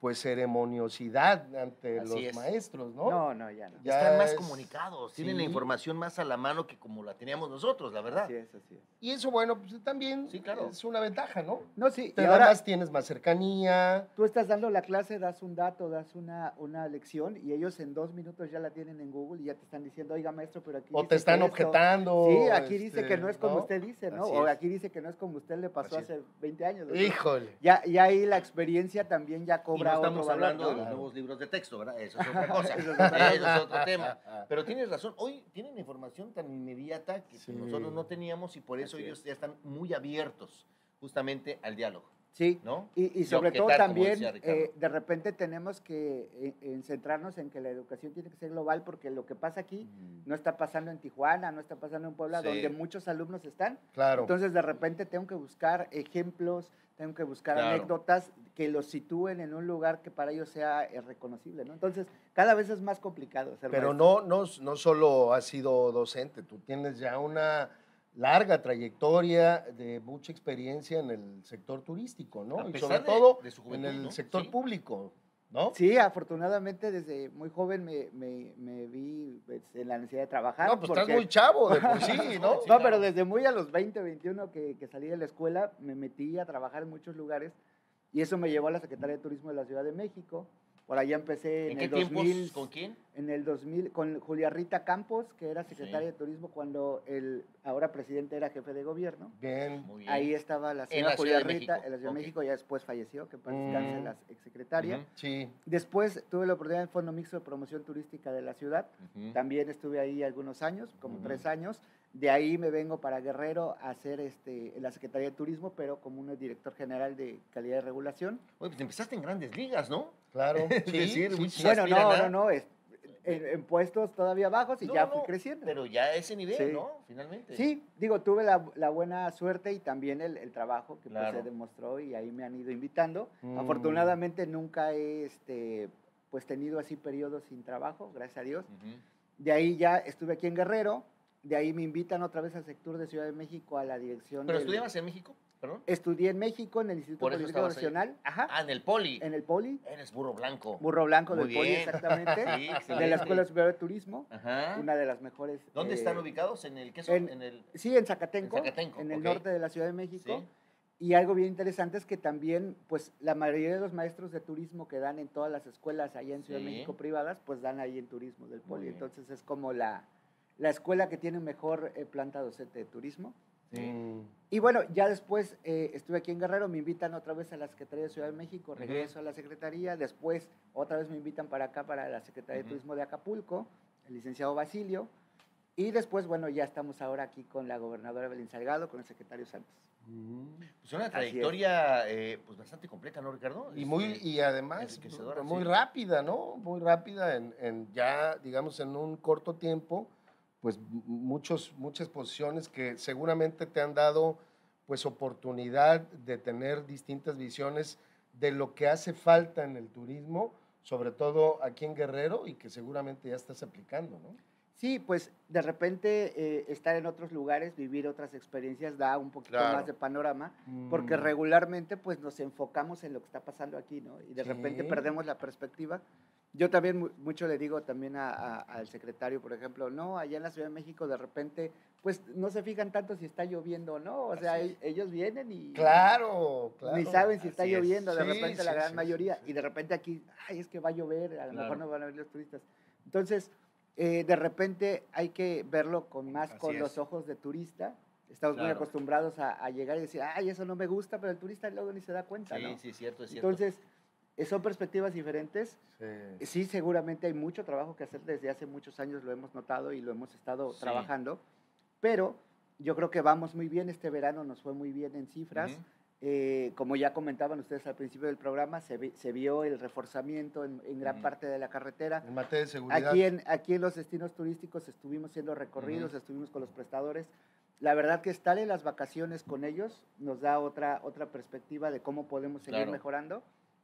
pues ceremoniosidad ante Así los es. maestros, ¿no? No, no, ya no. Ya Están más es- comunicados, tienen la sí. información más a la mano que como la teníamos nosotros, la verdad. Así es, así es. Y eso, bueno, pues también Sí, claro. es una ventaja, ¿no? No, sí, Te y da ahora más, tienes más cercanía. tú estás dando la clase, das un dato, das una, una lección y ellos en dos minutos ya la tienen en Google y ya te están diciendo, oiga maestro, pero aquí O dice te están que esto". objetando. Sí, aquí dice este, que no es como ¿no? usted dice, ¿no? Así O es. aquí dice que no es como usted le pasó Así es. hace veinte años. ¿no? Híjole. Ya, ya ahí la experiencia también ya Y cobra no otro estamos valor, hablando ¿no? de los Claro. nuevos libros de texto, ¿verdad? Eso es otra cosa. Eso Eso es otra es otro tema. Pero tienes razón, hoy tienen información tan inmediata que Sí. nosotros no teníamos y por eso Así ellos es. ya están muy abiertos justamente al diálogo, Sí, ¿no? y, y Y sobre todo objetar, como también, decía Ricardo. eh, de repente tenemos que eh, en centrarnos en que la educación tiene que ser global, porque lo que pasa aquí no está pasando en Tijuana, no está pasando en Puebla, Sí. donde muchos alumnos están. Claro. Entonces, de repente tengo que buscar ejemplos, tengo que buscar Claro. anécdotas que los sitúen en un lugar que para ellos sea eh, reconocible, ¿no? Entonces, cada vez es más complicado ser Pero maestro. no, no, no solo has sido docente, tú tienes ya una larga trayectoria de mucha experiencia en el sector turístico, ¿no? A y pesar sobre de- todo de su en juventud, el ¿no? sector Sí. público, ¿no? Sí, afortunadamente desde muy joven me, me- me vi pues, en la necesidad de trabajar. No, pues estás porque- muy chavo de por sí, ¿no? No, pero desde muy a los veinte, veintiuno que, que salí de la escuela, me metí a trabajar en muchos lugares y eso me llevó a la Secretaría de Turismo de la Ciudad de México. Por allá empecé en, ¿En qué el tiempos? dos mil. ¿Con quién? En el dos mil, con Julia Rita Campos, que era secretaria Sí. de Turismo cuando el ahora presidente era jefe de gobierno. Bien. Muy bien. Ahí estaba la En señora la Julia Ciudad de Rita, México, en la Ciudad ok. de México, ya después falleció, que para descanse Mm. la exsecretaria. Ujú. Sí. Después tuve la oportunidad en el Fondo Mixto de Promoción Turística de la ciudad. Ujú. También estuve ahí algunos años, como Ujú. tres años. De ahí me vengo para Guerrero a hacer este, en la Secretaría de Turismo, pero como un director general de calidad y regulación. Oye, pues empezaste en grandes ligas, ¿no? Claro. Es Sí, decir, sí, muchos sí. Bueno, aspiran no, a- no, no, es- en, en puestos todavía bajos y No, ya no, fui no, creciendo. Pero ya a ese nivel, Sí. ¿no? Finalmente. Sí, digo, tuve la, la buena suerte y también el, el trabajo que pues, Claro. se demostró y ahí me han ido invitando. Mm. Afortunadamente nunca he este, pues, tenido así periodos sin trabajo, gracias a Dios. Ujú. De ahí ya estuve aquí en Guerrero, de ahí me invitan otra vez al sector de Ciudad de México a la dirección. ¿Pero del- estudiabas en México? Perdón. Estudié en México, en el Instituto Por eso Politécnico estabas ahí. Nacional, ajá, Ah, en el Poli. en el Poli, Eres burro blanco. Burro Blanco Muy del Poli, bien. exactamente, Sí, de la excelente. Escuela Superior de Turismo, Ajá. una de las mejores. ¿Dónde eh, están ubicados? ¿En el qué son? en- En el... Sí, en Zacatenco, En Zacatenco, en el ok. norte de la Ciudad de México. Sí. Y algo bien interesante es que también, pues, la mayoría de los maestros de turismo que dan en todas las escuelas allá en Ciudad de Sí. México privadas, pues dan ahí en turismo del Poli. bien. Entonces es como la, la escuela que tiene mejor eh, planta docente de turismo. Mm. Y bueno, ya después eh, estuve aquí en Guerrero, me invitan otra vez a la Secretaría de Ciudad de México, regreso a la Secretaría, después otra vez me invitan para acá, para la Secretaría Ujú. de Turismo de Acapulco, el licenciado Basilio, y después, bueno, ya estamos ahora aquí con la gobernadora Belén Salgado, con el secretario Santos. Mm. Pues una Así es. trayectoria eh, pues bastante completa, ¿no, Ricardo? Y muy, Este, y además enriquecedora, muy sí. rápida, ¿no? Muy rápida en, en ya, digamos, en un corto tiempo, pues m- muchos, muchas posiciones que seguramente te han dado pues oportunidad de tener distintas visiones de lo que hace falta en el turismo, sobre todo aquí en Guerrero, y que seguramente ya estás aplicando, ¿no? Sí, pues de repente eh, estar en otros lugares, vivir otras experiencias da un poquito Claro. más de panorama, porque Mm. regularmente pues nos enfocamos en lo que está pasando aquí, ¿no? Y de Sí. repente perdemos la perspectiva. Yo también mu- mucho le digo también a- a- al secretario, por ejemplo, no, allá en la Ciudad de México de repente pues no se fijan tanto si está lloviendo o no, o sea, Así es. e- ellos vienen y Claro, claro. ni saben si está Así es. lloviendo, de Sí, repente la sí, gran sí, mayoría, sí, sí. y de repente aquí, ay, es que va a llover, a lo Claro. mejor no van a venir los turistas. Entonces, eh, de repente hay que verlo con más Así con es. los ojos de turista. Estamos muy Claro. acostumbrados a, a llegar y decir, ay, eso no me gusta, pero el turista luego ni se da cuenta, Sí, ¿no? sí, es cierto, es cierto. Entonces, eh, son perspectivas diferentes. Sí. Sí, seguramente hay mucho trabajo que hacer desde hace muchos años, lo hemos notado y lo hemos estado Sí. trabajando, pero yo creo que vamos muy bien, este verano nos fue muy bien en cifras. Ujú. Eh, como ya comentaban ustedes al principio del programa, se, vi- se vio el reforzamiento en, en gran Ujú. parte de la carretera. En materia de seguridad. Aquí en, aquí en los destinos turísticos estuvimos haciendo recorridos, Ujú. estuvimos con los prestadores. La verdad que estar en las vacaciones con ellos nos da otra, otra perspectiva de cómo podemos seguir Claro. mejorando.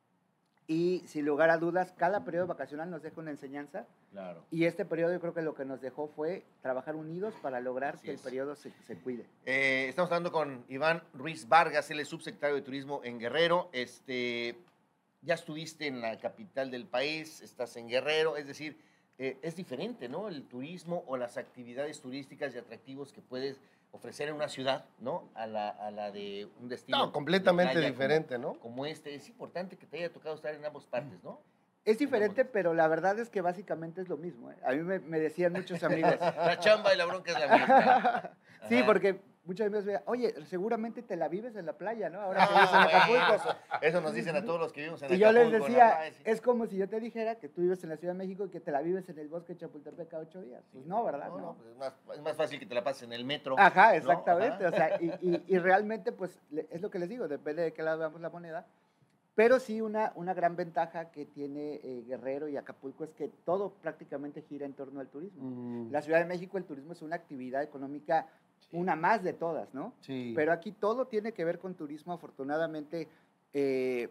Y sin lugar a dudas, cada periodo vacacional nos deja una enseñanza. Claro. Y este periodo yo creo que lo que nos dejó fue trabajar unidos para lograr Así que es. el periodo se, se cuide. Eh, estamos hablando con Iván Ruiz Vargas, él es subsecretario de Turismo en Guerrero. Este, ya estuviste en la capital del país, estás en Guerrero, es decir, eh, es diferente, ¿no? El turismo o las actividades turísticas y atractivos que puedes ofrecer en una ciudad, ¿no? A la, a la de un destino. No, completamente de playa diferente, como, ¿no? Como este. Es importante que te haya tocado estar en ambas partes, ¿no? Es diferente, pero la verdad es que básicamente es lo mismo. ¿eh? A mí me, me decían muchos amigos. La chamba y la bronca es la misma. Sí, Ajá. porque muchos amigos me decían, oye, seguramente te la vives en la playa, ¿no? Ahora que Ah, vives en bueno, Acapulco. eso, eso nos dicen a todos los que vivimos en Y yo Acapulco. les en la decía, playa, sí. es como si yo te dijera que tú vives en la Ciudad de México y que te la vives en el bosque de Chapultepec cada ocho días. Pues no, ¿verdad? No, No. no, pues es, más, es más fácil que te la pases en el metro. Ajá, ¿no? exactamente. Ajá. O sea, y, y, y realmente, pues, le- es lo que les digo, depende de qué lado veamos la moneda. Pero sí, una, una gran ventaja que tiene eh, Guerrero y Acapulco es que todo prácticamente gira en torno al turismo. Mm, La Ciudad de México, el turismo es una actividad económica, una más de todas, ¿no? sí. Pero aquí todo tiene que ver con turismo. Afortunadamente, eh,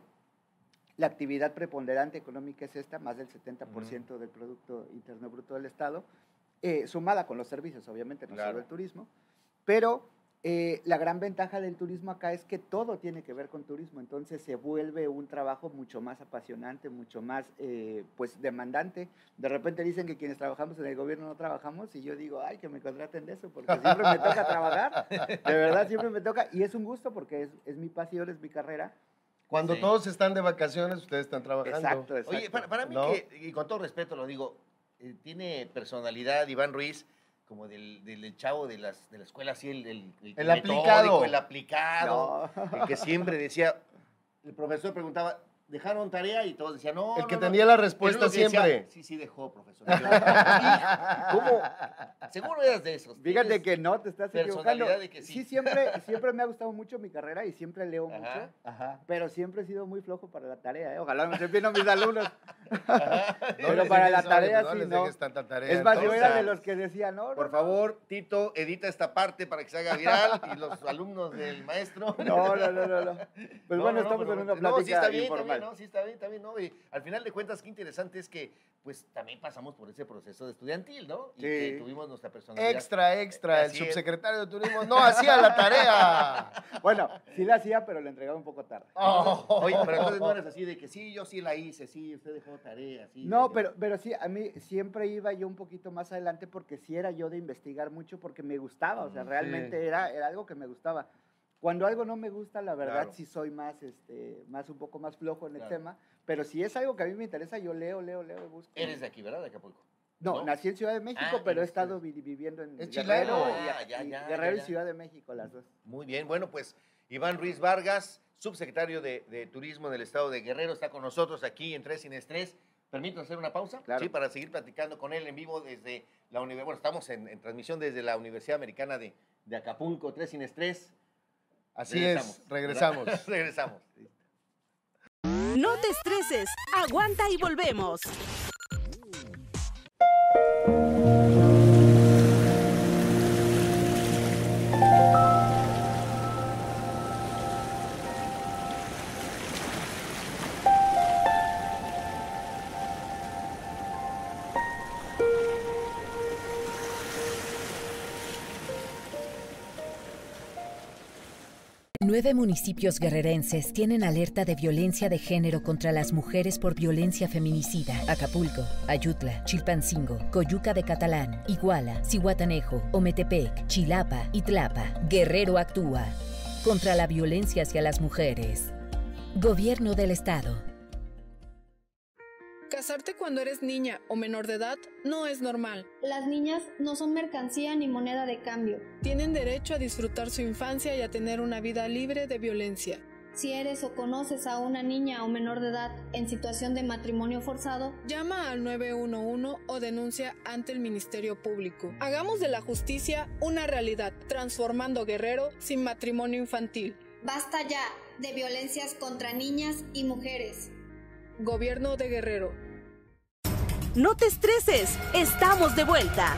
la actividad preponderante económica es esta, más del setenta por ciento del Producto Interno Bruto del Estado, eh, sumada con los servicios, obviamente, no Claro. solo el turismo. Pero eh, la gran ventaja del turismo acá es que todo tiene que ver con turismo, entonces se vuelve un trabajo mucho más apasionante, mucho más eh, pues demandante. De repente dicen que quienes trabajamos en el gobierno no trabajamos y yo digo, ay, que me contraten de eso, porque siempre me toca trabajar, de verdad siempre me toca y es un gusto porque es, es mi pasión, es mi carrera. Cuando Sí. todos están de vacaciones, ustedes están trabajando. Exacto, exacto. Oye, para, para mí, ¿No? que, y con todo respeto lo digo, eh, tiene personalidad Iván Ruiz como del, del, del chavo de, las, de la escuela, así, el, el, El metódico, aplicado. el aplicado, No. el que siempre decía, el profesor preguntaba, ¿dejaron tarea? Y todos decían, no, El que no, no". tenía la Pero respuesta lo que decía, siempre. sí, sí dejó, profesor. Y yo, "Hijo, ¿cómo? Seguro eras de esos. Fíjate Tienes que no, te estás equivocando. personalidad de que sí. Sí, siempre, siempre me ha gustado mucho mi carrera y siempre leo Ajá. mucho, Ajá. pero siempre he sido muy flojo para la tarea, ¿eh? Ojalá me estén viendo mis alumnos. No Pero les para dejes, la oye, tarea no sí, les no. dejes tanta tarea. Es más, yo entonces. era de los que decía, no, no, Por favor, Tito, edita esta parte para que se haga viral y los alumnos del maestro. no, no, no, no, no. Pues No, bueno, no, estamos pero- en una No, plática sí está bien, informal. también, ¿no? Sí está bien, también, ¿no? Y al final de cuentas, qué interesante es que, pues, también pasamos por ese proceso de estudiantil, ¿no? Y Sí. que tuvimos nuestra personalidad. Extra, extra, el Así es. subsecretario de Turismo no hacía la tarea. Bueno, sí la hacía, pero la entregaba un poco tarde. Oh. Oye, pero entonces no eres así de que sí, yo sí la hice, sí, usted dejó tarea, sí. No, de que- pero, pero sí, a mí siempre iba yo un poquito más adelante porque sí era yo de investigar mucho porque me gustaba, o sea, Mm, realmente sí. era, era algo que me gustaba. Cuando algo no me gusta, la verdad Claro. sí soy más, este, más un poco más flojo en el Claro. tema, pero si es algo que a mí me interesa, yo leo, leo, leo y busco. Eres de aquí, ¿verdad? De Acapulco. No, ¿no? nací en Ciudad de México, Ah, pero he eres- estado vi- viviendo en Es Guerrero, chilango. y, Ah, ya, y- ya, Guerrero ya, y ya. Ciudad de México, las dos. Muy bien, bueno, pues Iván Ruiz Vargas, subsecretario de, de Turismo del Estado de Guerrero, está con nosotros aquí en Tres Sin Estrés. ¿Permito hacer una pausa? Claro. Sí, para seguir platicando con él en vivo desde la universidad. Bueno, estamos en, en transmisión desde la Universidad Americana de, de Acapulco, Tres Sin Estrés. Así Regresamos, es, regresamos. ¿verdad? Regresamos. No te estreses, aguanta y volvemos. Nueve municipios guerrerenses tienen alerta de violencia de género contra las mujeres por violencia feminicida. Acapulco, Ayutla, Chilpancingo, Coyuca de Catalán, Iguala, Zihuatanejo, Ometepec, Chilapa y Tlapa. Guerrero actúa contra la violencia hacia las mujeres. Gobierno del Estado. Casarte cuando eres niña o menor de edad no es normal. Las niñas no son mercancía ni moneda de cambio. Tienen derecho a disfrutar su infancia y a tener una vida libre de violencia. Si eres o conoces a una niña o menor de edad en situación de matrimonio forzado, llama al nueve uno uno o denuncia ante el Ministerio Público. Hagamos de la justicia una realidad, transformando Guerrero sin matrimonio infantil. Basta ya de violencias contra niñas y mujeres. Gobierno de Guerrero. No te estreses, estamos de vuelta.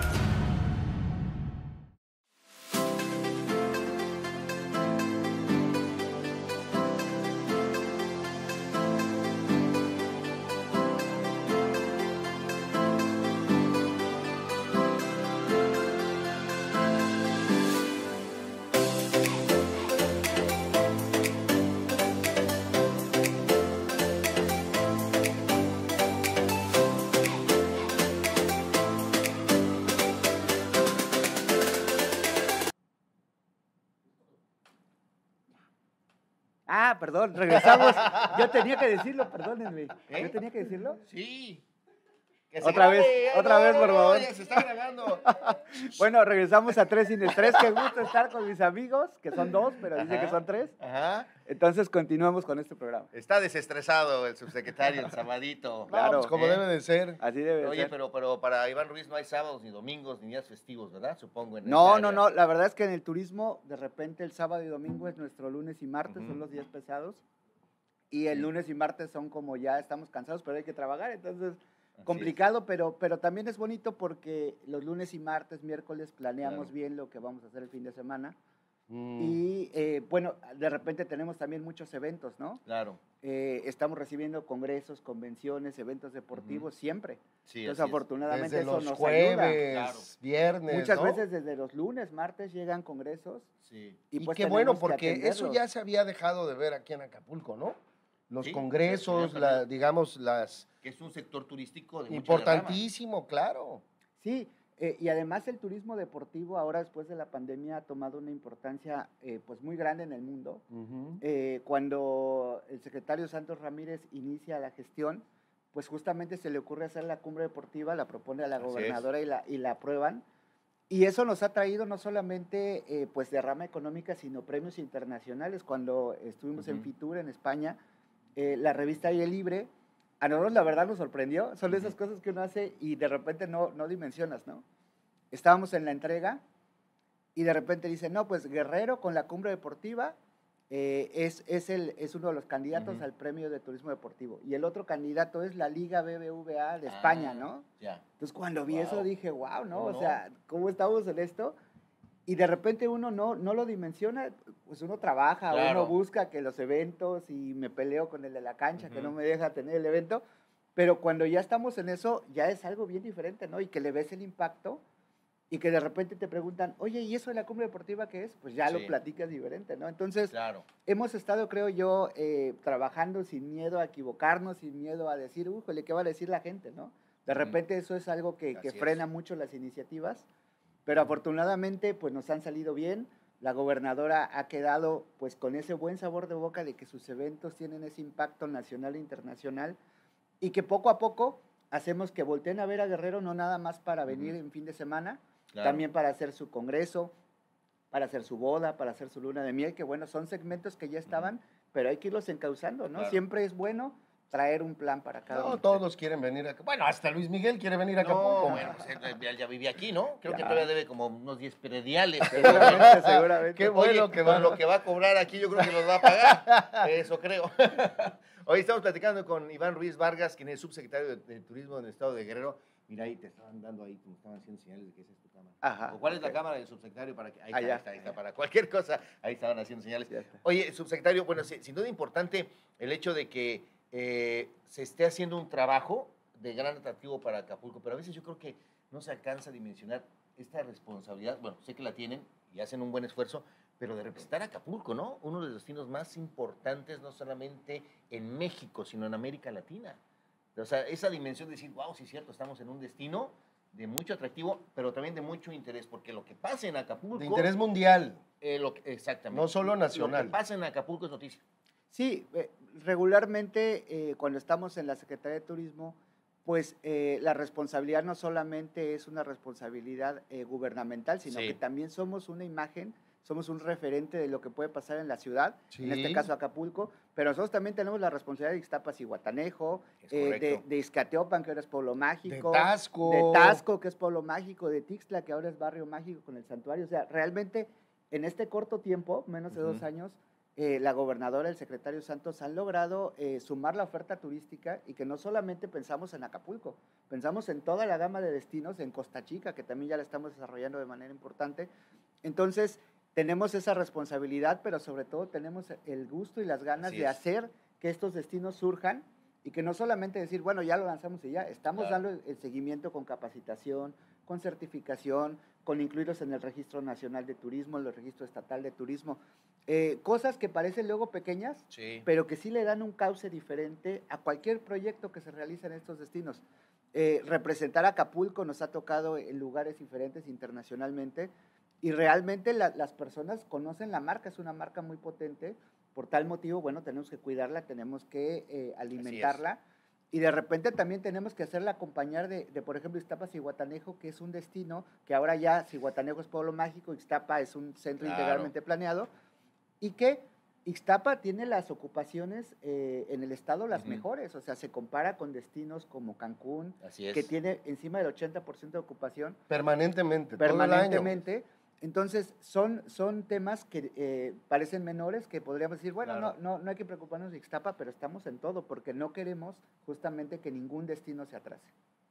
Ah, perdón, regresamos. Yo tenía que decirlo, perdónenme. ¿Eh? ¿Yo tenía que decirlo? Sí. Otra vez, otra no, vez, por no, favor. Ya se está grabando. Bueno, regresamos a Tres sin Estrés. Qué gusto estar con mis amigos, que son dos, pero dice Ajá, que son tres. Ajá. Entonces, continuamos con este programa. Está desestresado el subsecretario, el sabadito. Claro, pues como ¿Eh? debe de ser. Así debe Oye, ser. pero, pero para Iván Ruiz no hay sábados, ni domingos, ni días festivos, ¿verdad? Supongo. En No, esa no, área. no. La verdad es que en el turismo, de repente, el sábado y domingo es nuestro lunes y martes, Ujú. son los días pesados. Y el Sí. lunes y martes son como ya estamos cansados, pero hay que trabajar. Entonces, Así complicado, pero, pero también es bonito porque los lunes y martes, miércoles, planeamos Claro. bien lo que vamos a hacer el fin de semana. Mm. Y eh, bueno, de repente tenemos también muchos eventos, ¿no? Claro. Eh, estamos recibiendo congresos, convenciones, eventos deportivos siempre. Sí, Entonces, así es. afortunadamente Desde eso los nos jueves, ayuda. Claro. viernes, Muchas ¿no? veces desde los lunes, martes llegan congresos. Sí. Y, Y pues qué bueno, tenemos que porque eso atenderlos. ya se había dejado de ver aquí en Acapulco, ¿no? Los Sí, congresos, se- se la- había digamos, las... Que es un sector turístico de mucha Importantísimo, claro. Sí, eh, y además el turismo deportivo ahora después de la pandemia ha tomado una importancia eh, pues muy grande en el mundo. Ujú. Eh, cuando el secretario Santos Ramírez inicia la gestión, pues justamente se le ocurre hacer la cumbre deportiva, la propone a la Así es. gobernadora y la, y la aprueban. Y eso nos ha traído no solamente eh, pues derrama económica, sino premios internacionales. Cuando estuvimos en Ujú. Fitur, en España, eh, la revista Aire Libre, a nosotros la verdad nos sorprendió. Son de esas Ujú. cosas que uno hace y de repente no, no dimensionas, ¿no? Estábamos en la entrega y de repente dicen, no, pues Guerrero con la cumbre deportiva eh, es, es, el, es uno de los candidatos Ujú. al premio de turismo deportivo. Y el otro candidato es la Liga B B V A de España, Ah, ¿no? Ya. Entonces cuando vi Wow. eso dije, wow, ¿no? No, O no. sea, ¿cómo estamos en esto? Y de repente uno no, no lo dimensiona, pues uno trabaja, Claro. uno busca que los eventos y me peleo con el de la cancha que Ujú. no me deja tener el evento, pero cuando ya estamos en eso ya es algo bien diferente, ¿no? Y que le ves el impacto y que de repente te preguntan, oye, ¿y eso de la cumbre deportiva qué es? Pues ya Sí. lo platicas diferente, ¿no? Entonces, Claro. hemos estado, creo yo, eh, trabajando sin miedo a equivocarnos, sin miedo a decir, újole, ¿qué va a decir la gente, no? De repente eso es algo que, que Así es. frena mucho las iniciativas, pero afortunadamente pues nos han salido bien. La gobernadora ha quedado pues con ese buen sabor de boca de que sus eventos tienen ese impacto nacional e internacional y que poco a poco hacemos que volteen a ver a Guerrero no nada más para venir Ujú. en fin de semana, Claro. también para hacer su congreso, para hacer su boda, para hacer su luna de miel, que bueno, son segmentos que ya estaban, pero hay que irlos encauzando, ¿no? Claro. Siempre es bueno traer un plan para cada No, uno. todos quieren venir acá. Bueno, hasta Luis Miguel quiere venir a Acapulco. No, bueno, pues él, él ya vivía aquí, ¿no? Creo que Ya. todavía debe como unos diez prediales. Seguramente, seguramente. Qué bueno Oye, que con va. lo que va a cobrar aquí, yo creo que nos va a pagar. Eso creo. Hoy estamos platicando con Iván Ruiz Vargas, quien es subsecretario de, de Turismo en el estado de Guerrero. Mira, ahí te estaban dando ahí, como estaban haciendo señales de que esa es tu cámara. Ajá, ¿O ¿Cuál es ok. la cámara del subsecretario? Para que, ahí, está, Allá. ahí está, ahí está, para cualquier cosa. Ahí estaban haciendo señales. Ya está. Oye, subsecretario, bueno, sí, sin duda importante el hecho de que eh, se esté haciendo un trabajo de gran atractivo para Acapulco, pero a veces yo creo que no se alcanza a dimensionar esta responsabilidad. Bueno, sé que la tienen y hacen un buen esfuerzo, pero de representar a Acapulco, ¿no? Uno de los destinos más importantes, no solamente en México, sino en América Latina. O sea, esa dimensión de decir, wow, sí es cierto, estamos en un destino de mucho atractivo, pero también de mucho interés, porque lo que pasa en Acapulco... De interés mundial. eh, lo que- exactamente. No solo Lo nacional. que pasa en Acapulco es noticia. Sí, eh, regularmente eh, cuando estamos en la Secretaría de Turismo, pues eh, la responsabilidad no solamente es una responsabilidad eh, gubernamental, sino Sí. que también somos una imagen, somos un referente de lo que puede pasar en la ciudad, Sí. en este caso Acapulco, pero nosotros también tenemos la responsabilidad de Ixtapas y Guatanejo, Es eh, de, correcto. de Izcateopan, que ahora es pueblo De mágico, Tasco. de Tasco, que es pueblo mágico, de Tixtla, que ahora es barrio mágico con el santuario. O sea, realmente en este corto tiempo, menos de dos Ujú. años, eh, la gobernadora, el secretario Santos han logrado eh, sumar la oferta turística y que no solamente pensamos en Acapulco, pensamos en toda la gama de destinos, en Costa Chica, que también ya la estamos desarrollando de manera importante. Entonces, tenemos esa responsabilidad, pero sobre todo tenemos el gusto y las ganas Así de es. hacer que estos destinos surjan y que no solamente decir, bueno, ya lo lanzamos y ya, estamos Claro. dando el, el seguimiento con capacitación, con certificación, con incluirlos en el Registro Nacional de Turismo, en el Registro Estatal de Turismo. Eh, cosas que parecen luego pequeñas, Sí. pero que sí le dan un cauce diferente a cualquier proyecto que se realice en estos destinos. Eh, representar a Acapulco nos ha tocado en lugares diferentes internacionalmente y realmente la- las personas conocen la marca, es una marca muy potente Por tal motivo, bueno, tenemos que cuidarla, tenemos que eh, alimentarla. Y de repente también tenemos que hacerla acompañar de, de, por ejemplo, Ixtapa Zihuatanejo, que es un destino que ahora ya Zihuatanejo es pueblo mágico, Ixtapa es un centro claro. integralmente planeado, y que Ixtapa tiene las ocupaciones eh, en el estado las uh-huh. mejores, o sea, se compara con destinos como Cancún, Así es. que tiene encima del ochenta por ciento de ocupación. Permanentemente, Permanentemente. todo el año. Entonces, son, son temas que eh, parecen menores, que podríamos decir, bueno, claro. no, no, no hay que preocuparnos de Ixtapa, pero estamos en todo, porque no queremos justamente que ningún destino se atrase.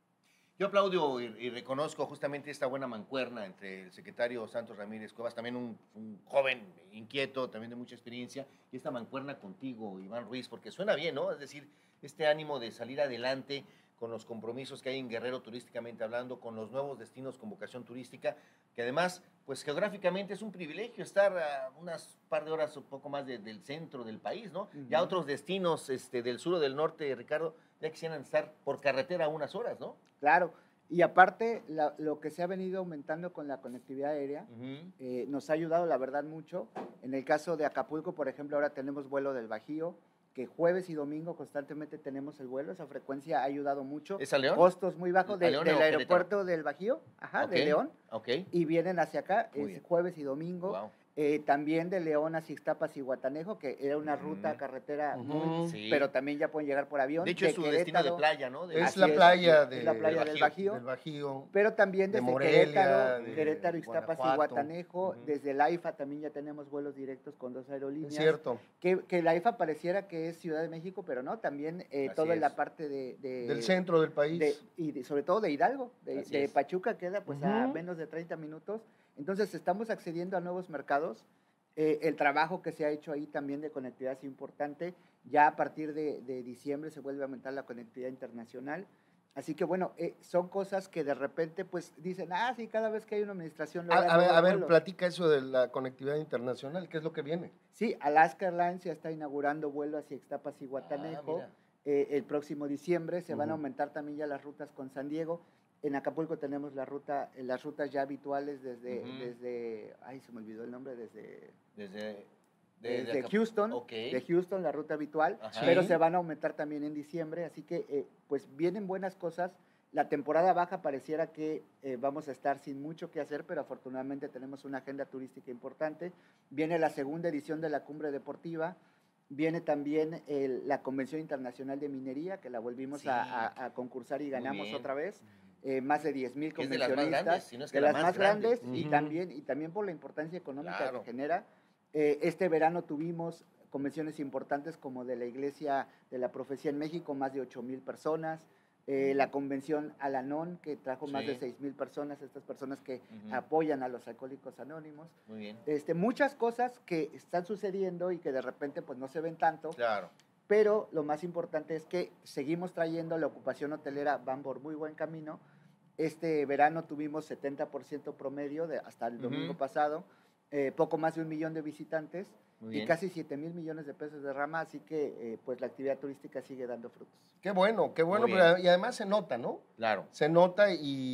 Yo aplaudo y, y reconozco justamente esta buena mancuerna entre el secretario Santos Ramírez Cuevas, también un, un joven inquieto, también de mucha experiencia, y esta mancuerna contigo, Iván Ruiz, porque suena bien, ¿no? Es decir, este ánimo de salir adelante con los compromisos que hay en Guerrero turísticamente hablando, con los nuevos destinos con vocación turística, que además, pues geográficamente es un privilegio estar a unas par de horas o poco más de, del centro del país, ¿no? Uh-huh. Ya otros destinos este, del sur o del norte, Ricardo, ya quisieran estar por carretera unas horas, ¿no? Claro, y aparte la, lo que se ha venido aumentando con la conectividad aérea uh-huh. eh, nos ha ayudado, la verdad, mucho. En el caso de Acapulco, por ejemplo, ahora tenemos vuelo del Bajío, que jueves y domingo constantemente tenemos el vuelo, esa frecuencia ha ayudado mucho. ¿Es a León? Costos muy bajos de, del aeropuerto del Bajío, ajá, okay. de León, okay. y vienen hacia acá, muy es bien. Jueves y domingo. Wow. Eh, también de León a Ixtapa, Zihuatanejo, que era una ruta, uh-huh. carretera, uh-huh. muy, sí. pero también ya pueden llegar por avión. De hecho, de es su Querétaro, destino de playa, ¿no? De es, la playa, es, de, es la playa del, del Bajío, Bajío, del Bajío, pero también desde de Morelia, Querétaro, de Querétaro, Ixtapa, Guanajuato. Zihuatanejo, uh-huh. desde el AIFA también ya tenemos vuelos directos con dos aerolíneas. Es cierto. Que, que el AIFA pareciera que es Ciudad de México, pero no, también eh, toda es. la parte de, de... del centro del país. De, y de, sobre todo de Hidalgo, de, de Pachuca queda pues uh-huh. a menos de treinta minutos. Entonces estamos accediendo a nuevos mercados. Eh, el trabajo que se ha hecho ahí también de conectividad es importante. Ya a partir de, de diciembre se vuelve a aumentar la conectividad internacional. Así que bueno, eh, son cosas que de repente pues dicen, ah, sí, cada vez que hay una administración... A, a, ver, a ver, platica eso de la conectividad internacional, ¿qué es lo que viene? Sí, Alaska Airlines ya está inaugurando vuelo hacia Ixtapa, Zihuatanejo. Ah, eh, el próximo diciembre se uh-huh. van a aumentar también ya las rutas con San Diego. En Acapulco tenemos la ruta, las rutas ya habituales desde, uh-huh. desde, ay, se me olvidó el nombre, desde... Desde, desde, desde Houston, okay. de Houston, la ruta habitual, Ajá. pero se van a aumentar también en diciembre, así que eh, pues vienen buenas cosas. La temporada baja pareciera que eh, vamos a estar sin mucho que hacer, pero afortunadamente tenemos una agenda turística importante. Viene la segunda edición de la Cumbre Deportiva, viene también el, la Convención Internacional de Minería, que la volvimos sí. a, a, a concursar y ganamos otra vez. Eh, más de diez mil convencionistas, de las más grandes, si no es que de la las más más grandes, grande. y, uh-huh. también, y también por la importancia económica claro. que genera. Eh, este verano tuvimos convenciones importantes como de la Iglesia de la Profecía en México, más de ocho mil personas, eh, la convención Al-Anon, que trajo sí. más de seis mil personas, estas personas que uh-huh. apoyan a los alcohólicos anónimos. Muy bien. Este, muchas cosas que están sucediendo y que de repente pues no se ven tanto. Claro. Pero lo más importante es que seguimos trayendo la ocupación hotelera, van por muy buen camino. Este verano tuvimos setenta por ciento promedio de, hasta el domingo uh-huh. pasado, eh, poco más de un millón de visitantes y casi siete mil millones de pesos de rama, así que eh, pues la actividad turística sigue dando frutos. Qué bueno, qué bueno, pero, y además se nota, ¿no? Claro. Se nota y,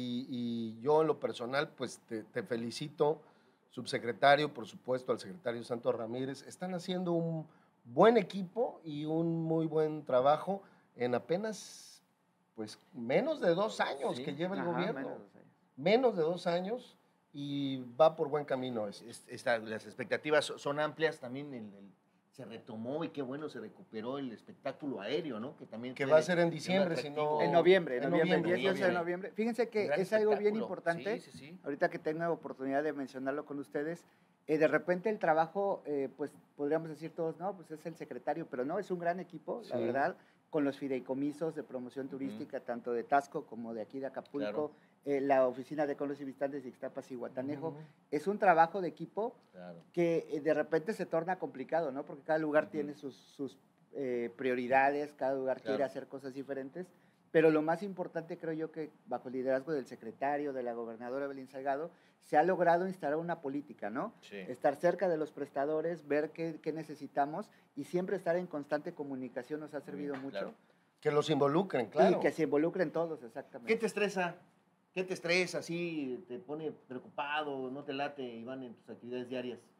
y yo en lo personal pues te, te felicito, subsecretario, por supuesto, al secretario Santos Ramírez, están haciendo un buen equipo y un muy buen trabajo en apenas... pues menos de dos años sí. que lleva el Ajá, gobierno, menos, menos de dos años y va por buen camino. Esto. Esta, las expectativas son amplias, también el, el, se retomó y qué bueno, se recuperó el espectáculo aéreo, ¿no? Que también que va a ser en diciembre, si no... En noviembre, en noviembre, diez y once de noviembre. Fíjense que es algo bien importante, sí, sí, sí. ahorita que tengo oportunidad de mencionarlo con ustedes, eh, de repente el trabajo, eh, pues podríamos decir todos, no, pues es el secretario, pero no, es un gran equipo, sí. la verdad, con los fideicomisos de promoción turística, uh-huh. tanto de Tasco como de aquí de Acapulco, claro. eh, la Oficina de Economía y Visitantes de Ixtapa y Zihuatanejo. Uh-huh. Es un trabajo de equipo claro. que eh, de repente se torna complicado, ¿no? Porque cada lugar uh-huh. tiene sus, sus eh, prioridades, cada lugar claro. quiere hacer cosas diferentes, pero lo más importante creo yo que bajo el liderazgo del secretario, de la gobernadora Evelyn Salgado, se ha logrado instalar una política, ¿no? Sí. Estar cerca de los prestadores, ver qué, qué necesitamos y siempre estar en constante comunicación nos ha servido Bien, mucho. Claro. Que los involucren, claro. Y que se involucren todos, exactamente. ¿Qué te estresa? ¿Qué te estresa? ¿Sí? ¿Te pone preocupado? ¿No te late, Iván, en tus actividades diarias?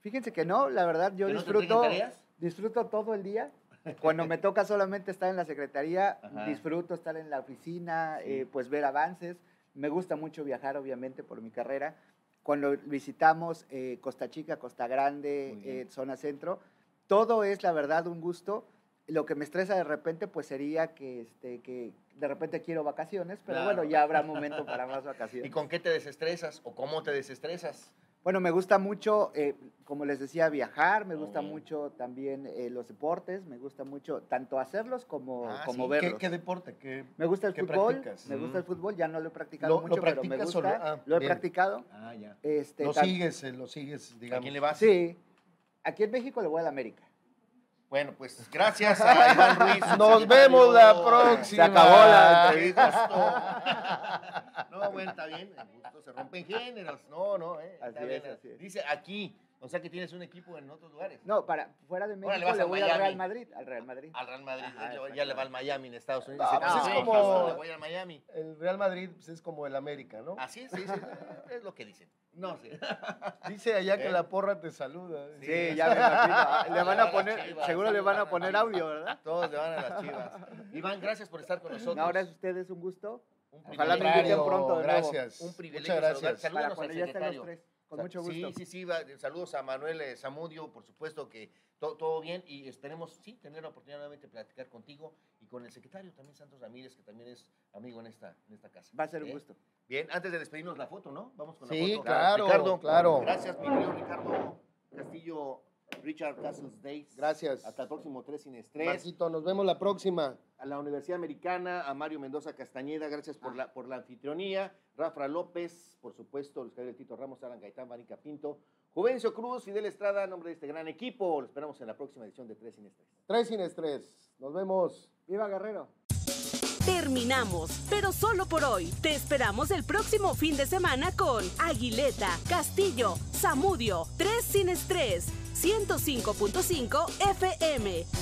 Fíjense que no, la verdad, yo ¿Que no te disfruto, entreguen tareas? disfruto todo el día. Cuando me toca solamente estar en la secretaría, Ajá. disfruto estar en la oficina, Sí. eh, pues ver avances. Me gusta mucho viajar, obviamente, por mi carrera. Cuando visitamos eh, Costa Chica, Costa Grande, eh, zona centro, todo es, la verdad, un gusto. Lo que me estresa de repente, pues sería que, este, que de repente quiero vacaciones, pero Claro. bueno, ya habrá momento para más vacaciones. ¿Y con qué te desestresas o cómo te desestresas? Bueno, me gusta mucho, eh, como les decía, viajar, me Muy gusta bien. mucho también eh, los deportes, me gusta mucho tanto hacerlos como, Ah, como sí. verlos. ¿Qué, qué deporte? ¿Qué, Me gusta el qué fútbol, practicas? me gusta el Mm. fútbol, ya no lo he practicado ¿Lo- lo mucho, pero me practicas gusta, solo? Ah, lo he bien. practicado. Ah, ya. Este, Lo tan- sigues, eh, lo sigues, digamos. ¿A quién le vas? Sí, aquí en México le voy a la América. Bueno, pues gracias a Iván Ruiz. Nos secretario. vemos la próxima. Se acabó la ¡Qué entrevista. gusto! No, bueno, está bien. El gusto se rompen géneros. No, no, eh. Está Así bien. es, así es. Dice aquí. O sea que tienes un equipo en otros lugares. No, para fuera de Ahora México le vas le al voy al Miami. Real Madrid, al Real Madrid. Al Real Madrid. Ajá, ya- ya le va al Miami en Estados Unidos. Ah, Dice, pues "Ah, es sí, como- pasó, le voy al Miami. El Real Madrid pues, es como el América, ¿no? Así es, sí, sí. Es lo que dicen. No sé. Dice allá que ¿Eh? la porra te saluda. Sí, ya me imagino. Ah, Le van a Las poner, Chivas, seguro le van a las poner Chivas. audio, ¿verdad? Todos le van a las Chivas. Iván, gracias por estar con nosotros. No, ahora es ustedes un gusto. Un Ojalá me privilegio. inviten pronto de nuevo. Gracias. Un privilegio. Muchas gracias. saludar. Para Salúdanos cuando al ya estén los secretario. tres. Con mucho gusto. Sí, sí, sí. va- Saludos a Manuel eh, Zamudio, por supuesto que to- todo bien y esperemos, sí, tener la oportunidad nuevamente de platicar contigo y con el secretario también, Santos Ramírez, que también es amigo en esta, en esta casa. Va a ser un ¿Eh? gusto. Bien, antes de despedirnos la foto, ¿no? Vamos con la Sí, foto. claro, Ricardo, claro. Gracias, mi querido Ricardo Castillo, Richard Castles Days. Gracias. Hasta el próximo tres sin estrés. Marquito, nos vemos la próxima. A la Universidad Americana, a Mario Mendoza Castañeda, gracias por la, por la anfitrionía. Rafa López, por supuesto, Luis Javier Tito Ramos, Alan Gaitán, Vanica Pinto, Juvencio Cruz, Fidel Estrada, a nombre de este gran equipo. Lo esperamos en la próxima edición de Tres sin Estrés. Tres sin estrés. Nos vemos. ¡Viva Guerrero! Terminamos, pero solo por hoy. Te esperamos el próximo fin de semana con Aguileta, Castillo, Zamudio, Tres sin Estrés, ciento cinco punto cinco F M.